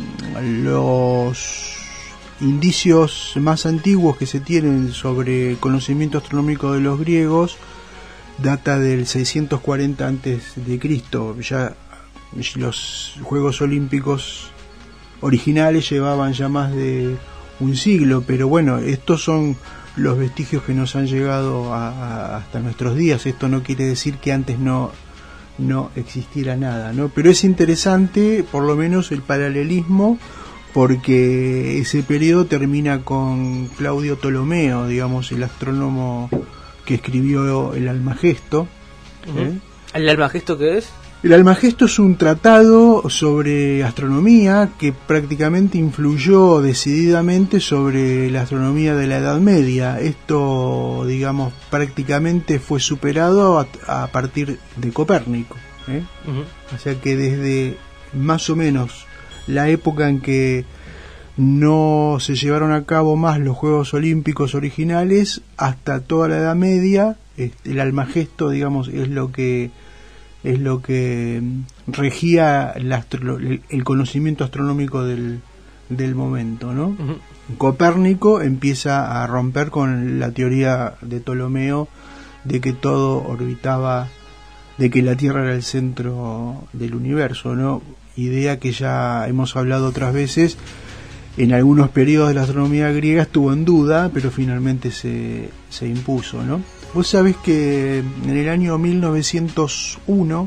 los indicios más antiguos que se tienen sobre conocimiento astronómico de los griegos data del seiscientos cuarenta antes de Cristo. Ya los Juegos Olímpicos originales llevaban ya más de un siglo, pero bueno, estos son los vestigios que nos han llegado a, a, hasta nuestros días. Esto no quiere decir que antes no no existiera nada, ¿no? Pero es interesante, por lo menos, el paralelismo, porque ese periodo termina con Claudio Ptolomeo, digamos, el astrónomo que escribió el Almagesto. Uh-huh. ¿eh? ¿El Almagesto qué es? El Almagesto es un tratado sobre astronomía que prácticamente influyó decididamente sobre la astronomía de la Edad Media. Esto, digamos, prácticamente fue superado a, a partir de Copérnico, ¿eh? Uh-huh. O sea que desde más o menos la época en que no se llevaron a cabo más los Juegos Olímpicos originales hasta toda la Edad Media, el Almagesto, digamos, es lo que es lo que regía el, astro, el conocimiento astronómico del, del momento, ¿no? Uh-huh. Copérnico empieza a romper con la teoría de Ptolomeo de que todo orbitaba, de que la Tierra era el centro del universo, ¿no? Idea que ya hemos hablado otras veces. En algunos periodos de la astronomía griega estuvo en duda, pero finalmente se, se impuso, ¿no? Vos sabés que en el año mil novecientos uno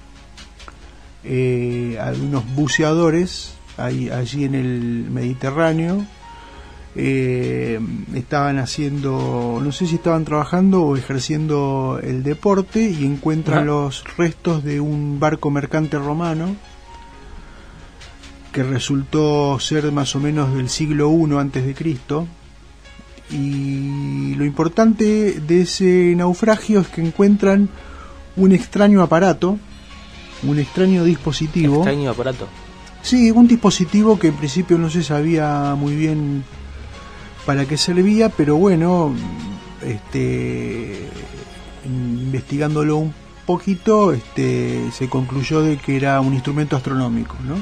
eh, algunos buceadores ahí, allí en el Mediterráneo eh, estaban haciendo, no sé si estaban trabajando o ejerciendo el deporte, y encuentran uh-huh. los restos de un barco mercante romano que resultó ser más o menos del siglo primero antes de Cristo. y lo importante de ese naufragio es que encuentran un extraño aparato, un extraño dispositivo. Extraño aparato. Sí, un dispositivo que en principio no se sabía muy bien para qué servía, pero bueno, este, investigándolo un poquito, este, se concluyó de que era un instrumento astronómico, ¿no?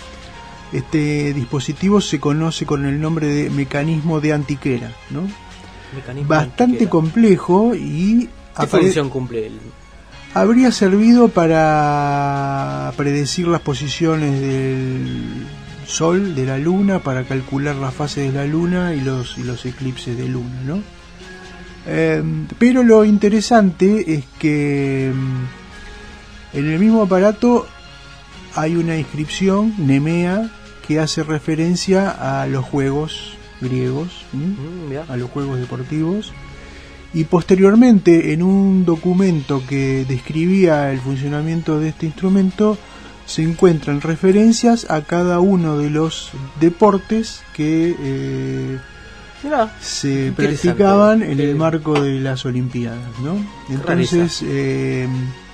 Este dispositivo se conoce con el nombre de mecanismo de Antiquera, ¿no? Mecanismo Bastante de Antiquera. complejo y ¿Qué apare- función cumple el? habría servido para predecir las posiciones del Sol, de la Luna, para calcular las fases de la Luna y los, y los eclipses de Luna, ¿no? Eh, pero lo interesante es que mm, en el mismo aparato hay una inscripción, Nemea, que hace referencia a los juegos griegos, ¿m? Mm, mirá. a los juegos deportivos. Y posteriormente, en un documento que describía el funcionamiento de este instrumento, se encuentran referencias a cada uno de los deportes que eh, Mirá, se interesante. practicaban en el Eh, marco de las Olimpiadas, ¿no? rareza. Entonces, eh,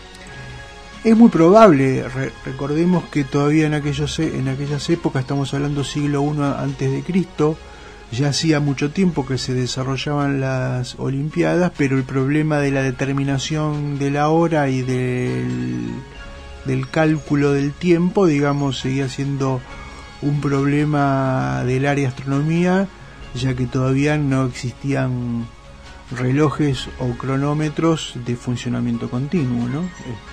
es muy probable, re- recordemos que todavía en aquellos e- en aquellas épocas, estamos hablando siglo I antes de Cristo, ya hacía mucho tiempo que se desarrollaban las Olimpiadas, pero el problema de la determinación de la hora y del, del cálculo del tiempo, digamos, seguía siendo un problema del área astronomía, ya que todavía no existían relojes o cronómetros de funcionamiento continuo, ¿no?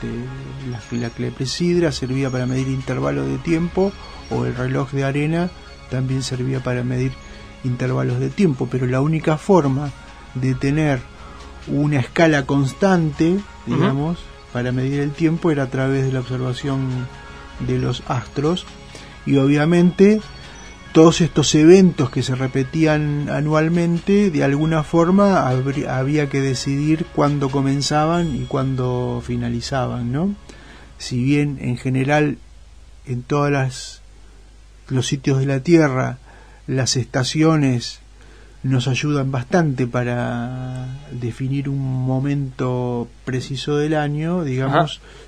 Este, la, la clepsidra servía para medir intervalos de tiempo, o el reloj de arena también servía para medir intervalos de tiempo, pero la única forma de tener una escala constante, digamos, uh-huh. para medir el tiempo era a través de la observación de los astros, y obviamente todos estos eventos que se repetían anualmente, de alguna forma habría, había que decidir cuándo comenzaban y cuándo finalizaban, ¿no? Si bien en general en todas las los sitios de la Tierra las estaciones nos ayudan bastante para definir un momento preciso del año, digamos, ajá.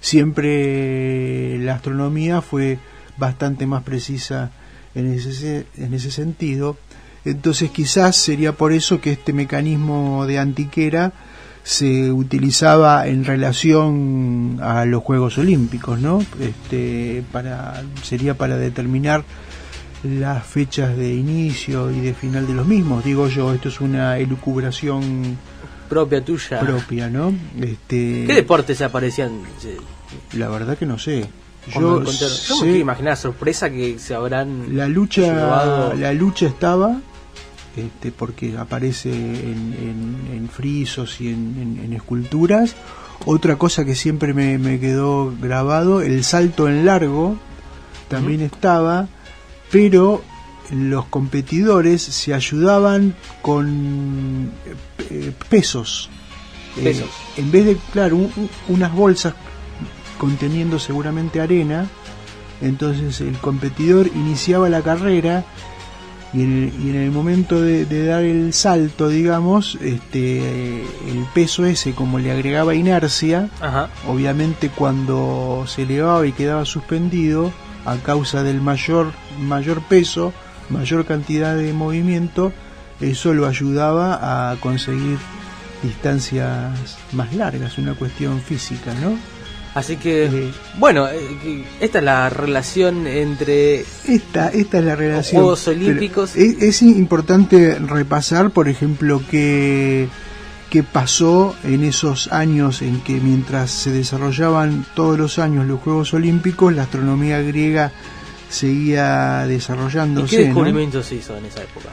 Siempre la astronomía fue bastante más precisa en ese, en ese sentido. Entonces quizás sería por eso que este mecanismo de Antiquera se utilizaba en relación a los Juegos Olímpicos, ¿no? Este, para, sería para determinar las fechas de inicio y de final de los mismos. Digo yo, esto es una elucubración propia tuya. Propia, ¿no? Este, ¿Qué deportes aparecían? La verdad que no sé. Yo, yo sé, me quiero imaginar la sorpresa que se habrán la lucha llevado. La lucha estaba, este, porque aparece en, en, en frisos y en, en, en esculturas. Otra cosa que siempre me, me quedó grabado, el salto en largo también uh-huh. estaba, pero los competidores se ayudaban con eh, pesos. Pesos. Eh, en vez de, claro, un, unas bolsas conteniendo seguramente arena, entonces el competidor iniciaba la carrera y en el, y en el momento de, de dar el salto, digamos, este, el peso ese, como le agregaba inercia, ajá. obviamente cuando se elevaba y quedaba suspendido, a causa del mayor, mayor peso, mayor cantidad de movimiento, eso lo ayudaba a conseguir distancias más largas, una cuestión física, ¿no? Así que, eh, bueno, eh, esta es la relación entre esta esta es la relación los Juegos Olímpicos. Es, es importante repasar, por ejemplo, qué qué pasó en esos años en que, mientras se desarrollaban todos los años los Juegos Olímpicos, la astronomía griega seguía desarrollándose. ¿Y qué descubrimientos se hizo en esa época?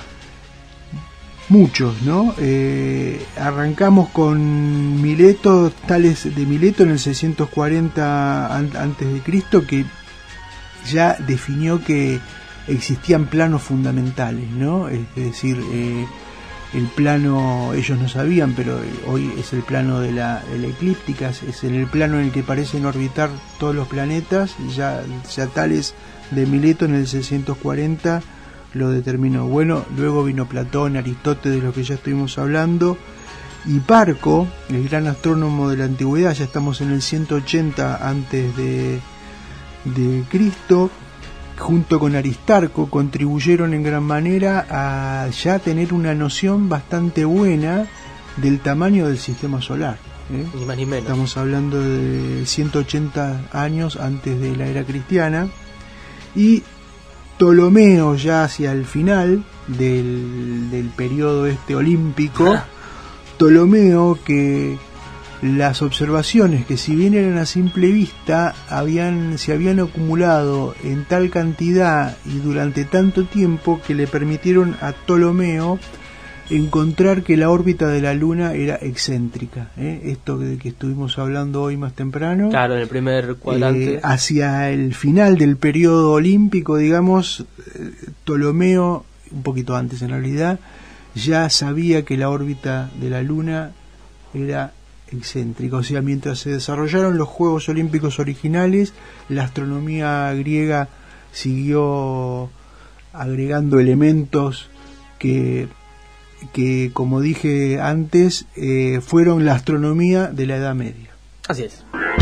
Muchos, ¿no? Eh, arrancamos con Mileto, Tales de Mileto en el seiscientos cuarenta an- antes de Cristo, que ya definió que existían planos fundamentales, ¿no? Es decir, eh, el plano, ellos no sabían, pero hoy es el plano de la, de la eclíptica, es en el plano en el que parecen orbitar todos los planetas. Ya, ya Tales de Mileto en el seiscientos cuarenta lo determinó. Bueno, luego vino Platón, Aristóteles, de los que ya estuvimos hablando, y Parco, el gran astrónomo de la antigüedad, ya estamos en el ciento ochenta antes de, de Cristo, junto con Aristarco, contribuyeron en gran manera a ya tener una noción bastante buena del tamaño del sistema solar. ¿eh? Ni más ni menos. Estamos hablando de ciento ochenta años antes de la era cristiana. Y Ptolomeo, ya hacia el final del, del periodo este olímpico, ah. Ptolomeo, que las observaciones, que si bien eran a simple vista, habían se habían acumulado en tal cantidad y durante tanto tiempo que le permitieron a Ptolomeo encontrar que la órbita de la Luna era excéntrica. ¿eh? Esto de que estuvimos hablando hoy más temprano. Claro, en el primer cuadrante. Eh, hacia el final del periodo olímpico, digamos, eh, Ptolomeo, un poquito antes en realidad, ya sabía que la órbita de la Luna era excéntrica. O sea, mientras se desarrollaron los Juegos Olímpicos originales, la astronomía griega siguió agregando elementos que, que como dije antes, eh, fueron la astronomía de la Edad Media. Así es.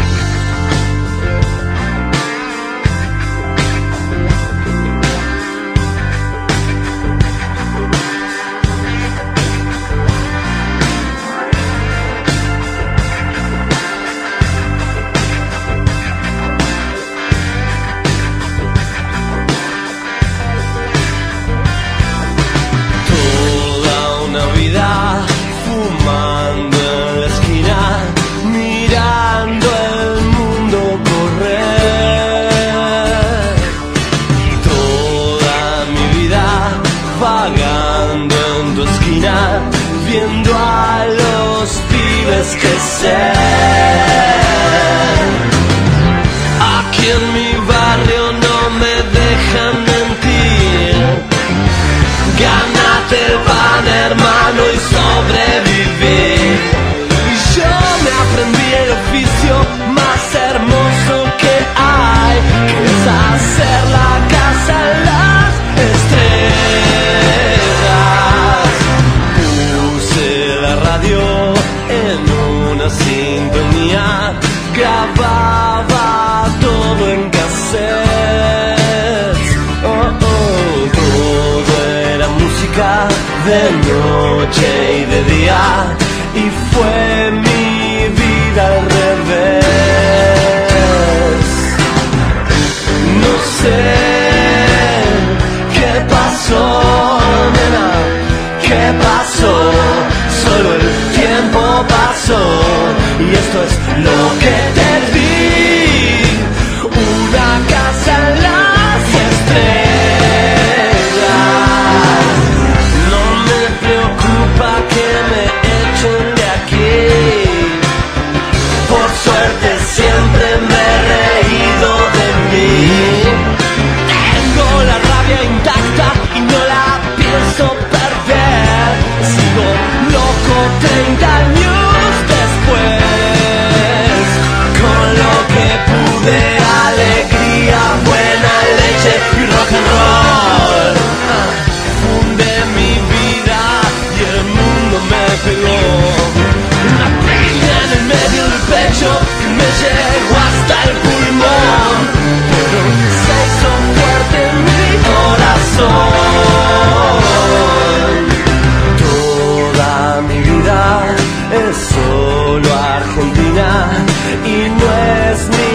Que sé, aquí en mi barrio no me dejan mentir. Gánate el pan, hermano, y sobrevivir. Y yo me aprendí el oficio más hermoso que hay, que es hacer la casa en las estrellas. Puse la radio en una sintonía, grababa todo en cassette. Oh, oh, todo era música de noche y de día, y fue mi vida al revés. No sé qué pasó, nena, qué pasó, solo el tiempo pasó, y esto es lo que te di, una casa en las estrellas. No me preocupa que me echen de aquí, por suerte siempre me he reído de mí. Tengo la rabia intacta y no la pienso perder. Sigo loco treinta años después, con lo que pude, alegría, buena leche y rock and roll. Ah, fundé mi vida y el mundo me pegó una piña en el medio del pecho que me llegó hasta el pulmón, pero se hizo fuerte en mi corazón. Toda mi vida es solo Argentina y no es mi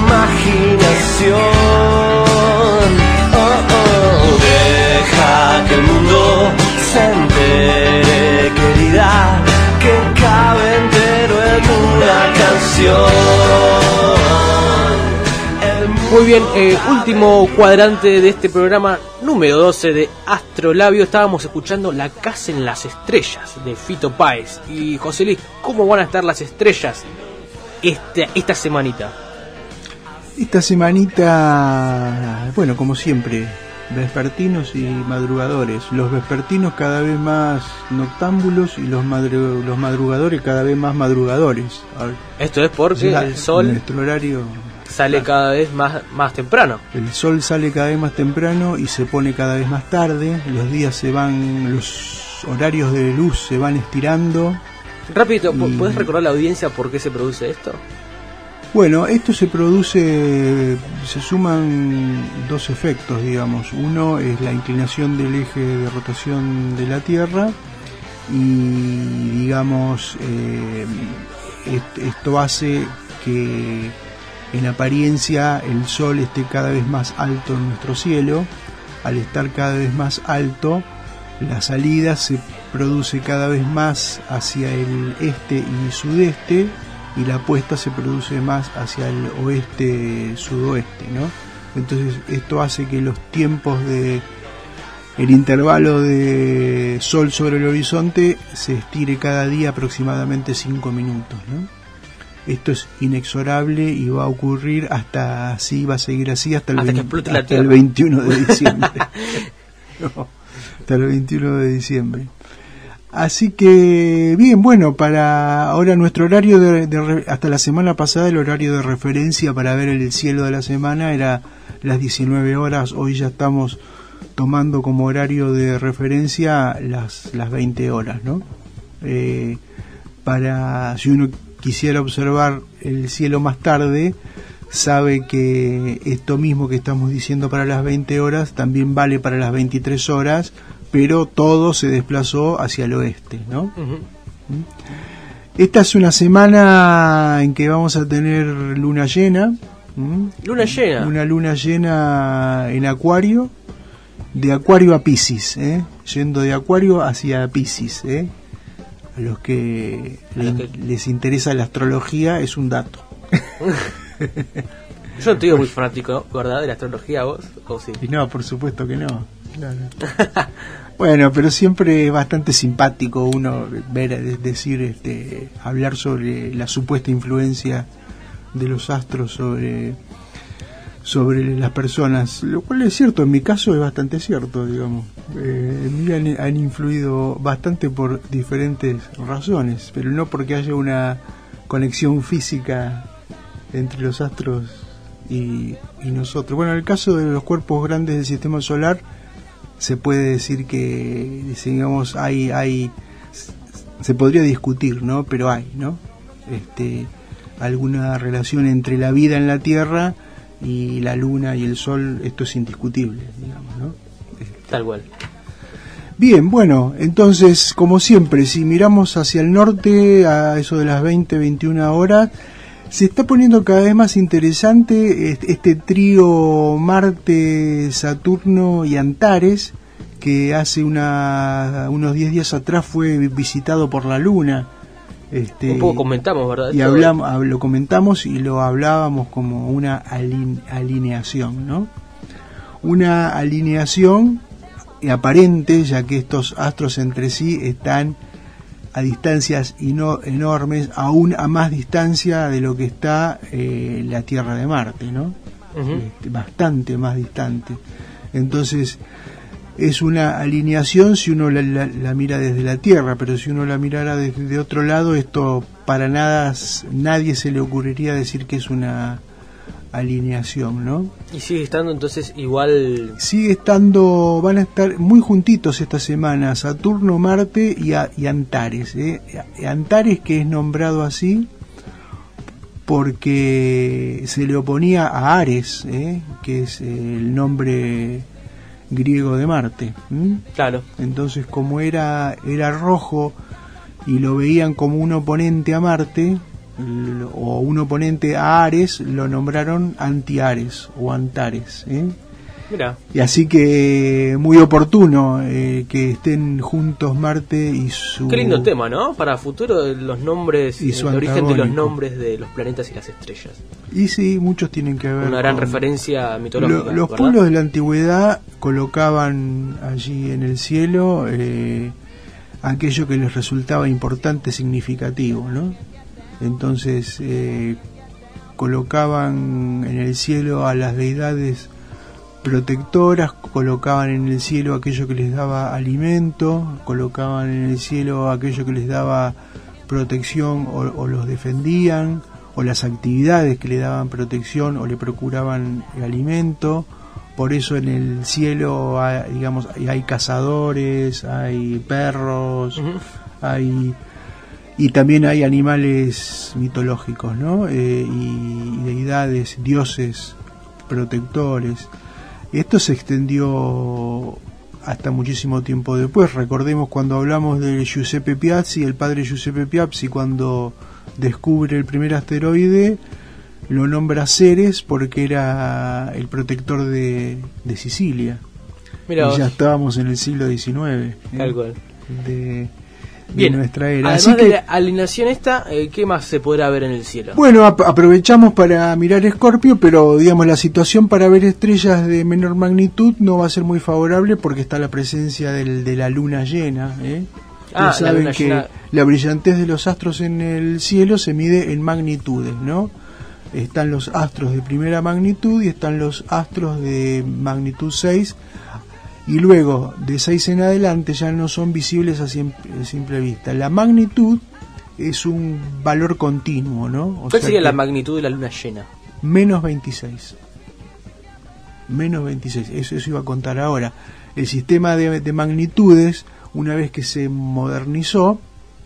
imaginación. Oh, oh. Deja que el mundo se entere, querida, que cabe entero en una canción. Muy bien, eh, último cuadrante de este programa, número doce de Astrolabio. Estábamos escuchando La Casa en las Estrellas de Fito Páez. Y José Luis, ¿cómo van a estar las estrellas esta, esta semanita? Esta semanita, bueno, como siempre, vespertinos y madrugadores. Los vespertinos cada vez más noctámbulos y los, madru- los madrugadores cada vez más madrugadores. Esto es porque ya, el sol... Nuestro horario... sale cada vez más, más temprano. El sol sale cada vez más temprano y se pone cada vez más tarde. Los días se van, los horarios de luz se van estirando. Rápido, y... ¿puedes recordar a la audiencia por qué se produce esto? Bueno, esto se produce, se suman dos efectos, digamos. Uno es la inclinación del eje de rotación de la Tierra y, digamos, eh, esto hace que en apariencia el Sol esté cada vez más alto en nuestro cielo. Al estar cada vez más alto, la salida se produce cada vez más hacia el este y sudeste, y la puesta se produce más hacia el oeste-sudoeste, ¿no? Entonces esto hace que los tiempos de el intervalo de sol sobre el horizonte se estire cada día aproximadamente cinco minutos, ¿no? Esto es inexorable y va a ocurrir hasta así, va a seguir así hasta el, hasta veinte, hasta el veintiuno de diciembre. No, hasta el veintiuno de diciembre. Así que, bien, bueno, para ahora nuestro horario, de, de hasta la semana pasada el horario de referencia para ver el cielo de la semana era las diecinueve horas, hoy ya estamos tomando como horario de referencia las, las veinte horas, ¿no? Eh, para, si uno quisiera observar el cielo más tarde, sabe que esto mismo que estamos diciendo para las veinte horas también vale para las veintitrés horas, pero todo se desplazó hacia el oeste, ¿no? Uh-huh. Esta es una semana en que vamos a tener luna llena. ¿Mm? Luna llena. Una luna llena en Acuario, de Acuario a Piscis, ¿eh? Yendo de Acuario hacia Piscis, ¿eh? A los que, a le, los que les interesa la astrología es un dato. Yo no te digo muy fanático, ¿verdad? De la astrología, vos, ¿o sí? Y no, por supuesto que no. No, no. Bueno, pero siempre es bastante simpático uno ver, decir, este, hablar sobre la supuesta influencia de los astros sobre sobre las personas, lo cual es cierto, en mi caso es bastante cierto, digamos. Eh, en mí han, han influido bastante por diferentes razones, pero no porque haya una conexión física entre los astros y, y nosotros. Bueno, en el caso de los cuerpos grandes del sistema solar, se puede decir que, digamos, hay, hay, se podría discutir, ¿no? Pero hay, ¿no? Este, alguna relación entre la vida en la Tierra y la Luna y el Sol, esto es indiscutible, digamos, ¿no? Tal cual. Bien, bueno, entonces, como siempre, si miramos hacia el norte, a eso de las veinte, veintiuna horas, se está poniendo cada vez más interesante este trío Marte, Saturno y Antares, que hace una, unos diez días atrás fue visitado por la Luna. Este, Un poco comentamos, ¿verdad? Y hablamos, lo comentamos y lo hablábamos como una aline, alineación, ¿no? Una alineación aparente, ya que estos astros entre sí están a distancias ino, enormes, aún a más distancia de lo que está eh, la Tierra de Marte, ¿no? Uh-huh. Este, bastante más distante. Entonces, es una alineación si uno la, la, la mira desde la Tierra, pero si uno la mirara desde de otro lado, esto para nada, nadie se le ocurriría decir que es una alineación, ¿no? Y sigue estando entonces igual. Sigue estando, van a estar muy juntitos esta semana, Saturno, Marte y, a, y Antares, ¿eh? Antares, que es nombrado así porque se le oponía a Ares, ¿eh? Que es el nombre griego de Marte. ¿Mm? Claro. Entonces, como era era rojo y lo veían como un oponente a Marte, o un oponente a Ares, lo nombraron Anti-Ares o Antares, ¿eh? Mirá. Y así que muy oportuno eh, que estén juntos Marte y su... Qué lindo tema, ¿no? Para futuro, los nombres y su el origen de los nombres de los planetas y las estrellas. Y sí, muchos tienen que ver una gran con... referencia mitológica. Lo, los ¿verdad? pueblos de la antigüedad colocaban allí en el cielo eh, aquello que les resultaba importante, significativo, ¿no? Entonces eh, colocaban en el cielo a las deidades protectoras, colocaban en el cielo aquello que les daba alimento, colocaban en el cielo aquello que les daba protección o, o los defendían, o las actividades que le daban protección o le procuraban alimento. Por eso en el cielo hay, digamos, hay cazadores, hay perros, uh-huh. hay y también hay animales mitológicos, ¿no? Eh, y, y deidades, dioses protectores. Esto se extendió hasta muchísimo tiempo después. Recordemos cuando hablamos de Giuseppe Piazzi, el padre Giuseppe Piazzi, cuando descubre el primer asteroide, lo nombra Ceres porque era el protector de, de Sicilia. Mirá, y ya estábamos en el siglo diecinueve, tal cual. De, de Bien, nuestra era. Además Así de que, la alineación esta, eh, ¿qué más se podrá ver en el cielo? Bueno, ap- aprovechamos para mirar Escorpio, pero digamos la situación para ver estrellas de menor magnitud no va a ser muy favorable porque está la presencia del, de la luna llena. ¿eh? Ah, saben la luna que llena. La brillantez de los astros en el cielo se mide en magnitudes, ¿no? Están los astros de primera magnitud y están los astros de magnitud seis. Y luego, de seis en adelante, ya no son visibles a simple, a simple vista. La magnitud es un valor continuo, ¿no? O ¿Cuál sea sería la magnitud de la luna llena? Menos veintiséis. Menos veintiséis. Eso, eso iba a contar ahora. El sistema de, de magnitudes, una vez que se modernizó,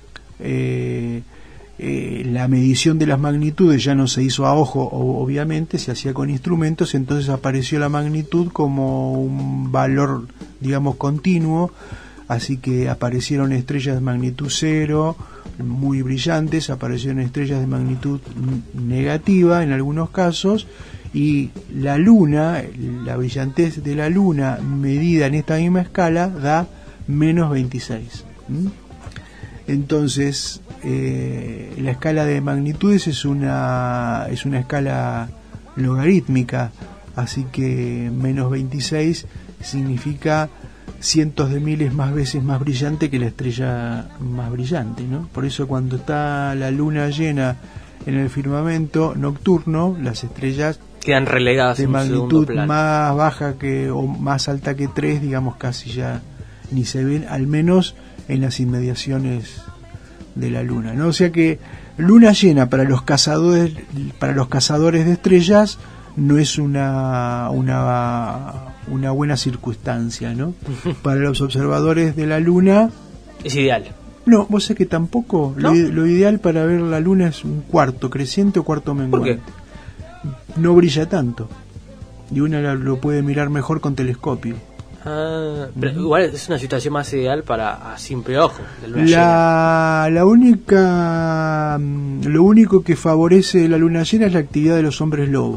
eh, eh, la medición de las magnitudes ya no se hizo a ojo, obviamente, se hacía con instrumentos, entonces apareció la magnitud como un valor, digamos, continuo, así que aparecieron estrellas de magnitud cero, muy brillantes, aparecieron estrellas de magnitud negativa en algunos casos, y la luna, la brillantez de la luna medida en esta misma escala da menos veintiséis. ¿Mm? Entonces, eh, la escala de magnitudes es una es una escala logarítmica, así que menos veintiséis significa cientos de miles más veces más brillante que la estrella más brillante, ¿no? Por eso cuando está la luna llena en el firmamento nocturno, las estrellas quedan relegadas de en un magnitud plano. más baja que o más alta que tres, digamos, casi ya ni se ven, al menos en las inmediaciones de la luna, ¿no? O sea que luna llena para los cazadores para los cazadores de estrellas no es una una una buena circunstancia, ¿no? Para los observadores de la luna es ideal. No, vos sé que tampoco. ¿No? Lo, lo ideal para ver la luna es un cuarto creciente o cuarto menguante. ¿Por qué? No brilla tanto y uno lo puede mirar mejor con telescopio. Ah, pero uh-huh. Igual es una situación más ideal para a simple ojo de luna la, la única lo único que favorece la luna llena es la actividad de los hombres lobo.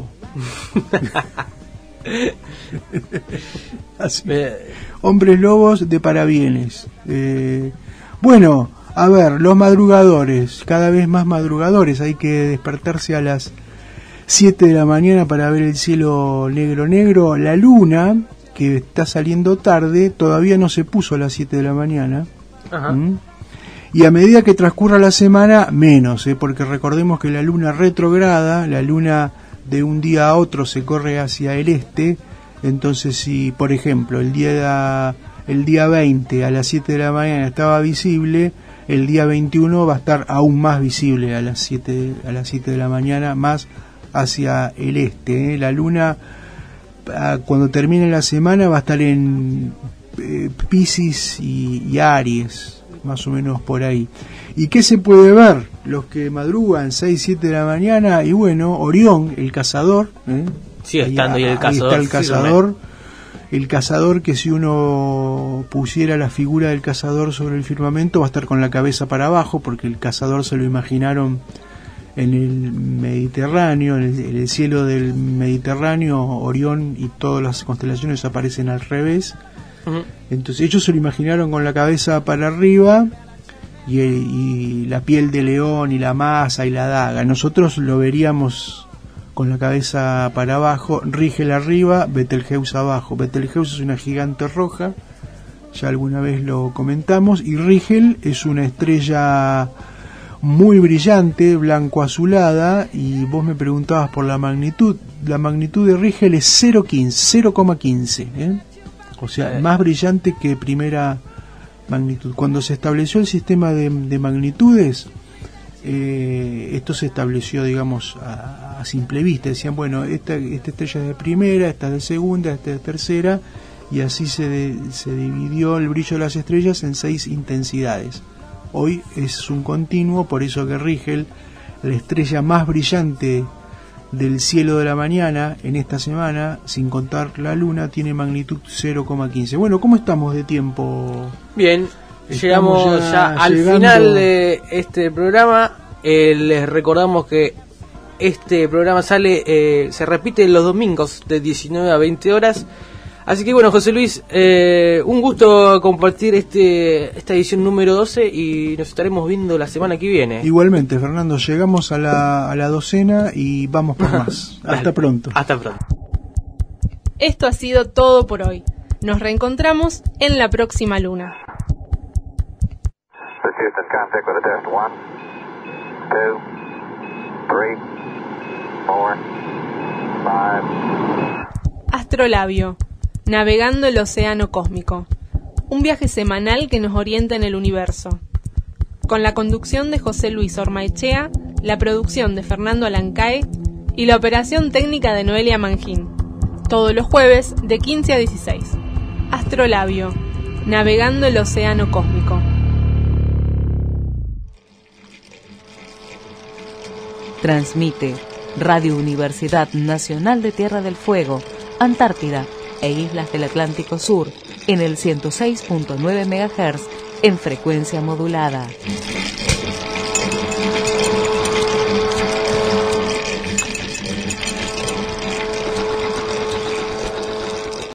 Así, eh. Hombres lobos de parabienes. Eh, bueno, a ver, los madrugadores, cada vez más madrugadores, hay que despertarse a las siete de la mañana para ver el cielo negro negro. La luna, que está saliendo tarde, todavía no se puso a las siete de la mañana. Ajá. ¿Mm? Y a medida que transcurra la semana, menos, ¿eh? Porque recordemos que la luna retrograda, la luna de un día a otro se corre hacia el este. Entonces, si por ejemplo el día el día veinte a las siete de la mañana estaba visible, el día veintiuno va a estar aún más visible a las siete a las siete de la mañana, más hacia el este, ¿eh? La luna cuando termine la semana va a estar en eh, Piscis y, y Aries, más o menos por ahí. ¿Y qué se puede ver? Los que madrugan seis, siete de la mañana, y bueno, Orión, el cazador, ¿eh? Sigue estando ahí, ahí el cazador. Ahí está el cazador, el cazador que si uno pusiera la figura del cazador sobre el firmamento va a estar con la cabeza para abajo, porque el cazador se lo imaginaron en el Mediterráneo, en el, en el cielo del Mediterráneo, Orión y todas las constelaciones aparecen al revés. Uh-huh. Entonces ellos se lo imaginaron con la cabeza para arriba y, y la piel de león y la masa y la daga. Nosotros lo veríamos con la cabeza para abajo, Rigel arriba, Betelgeuse abajo. Betelgeuse es una gigante roja, ya alguna vez lo comentamos, y Rigel es una estrella muy brillante, blanco azulada, y vos me preguntabas por la magnitud. La magnitud de Rigel es cero coma quince, ¿eh? O sea, más brillante que primera magnitud. Cuando se estableció el sistema de, de magnitudes, eh, esto se estableció, digamos, a, a simple vista. Decían, bueno, esta, esta estrella es de primera, esta es de segunda, esta es de tercera, y así se, de, se dividió el brillo de las estrellas en seis intensidades. Hoy es un continuo, por eso que Rigel, la estrella más brillante del cielo de la mañana en esta semana, sin contar la luna, tiene magnitud cero coma quince. Bueno, ¿cómo estamos de tiempo? Bien, Estamos llegamos ya, ya al llegando. final de este programa. Eh, les recordamos que este programa sale, eh, se repite los domingos de diecinueve a veinte horas. Así que bueno, José Luis, eh, un gusto compartir este esta edición número doce y nos estaremos viendo la semana que viene. Igualmente, Fernando, llegamos a la, a la docena y vamos por más. Hasta pronto. Hasta pronto. Esto ha sido todo por hoy. Nos reencontramos en la próxima luna. This is Houston, contact with a test. One, two, three, four, five. Astrolabio. Navegando el océano cósmico. Un viaje semanal que nos orienta en el universo. Con la conducción de José Luis Ormaechea, la producción de Fernando Alancae y la operación técnica de Noelia Mangín. Todos los jueves de quince a dieciséis. Astrolabio. Navegando el océano cósmico. Transmite Radio Universidad Nacional de Tierra del Fuego, Antártida e Islas del Atlántico Sur en el ciento seis punto nueve megahertz en frecuencia modulada.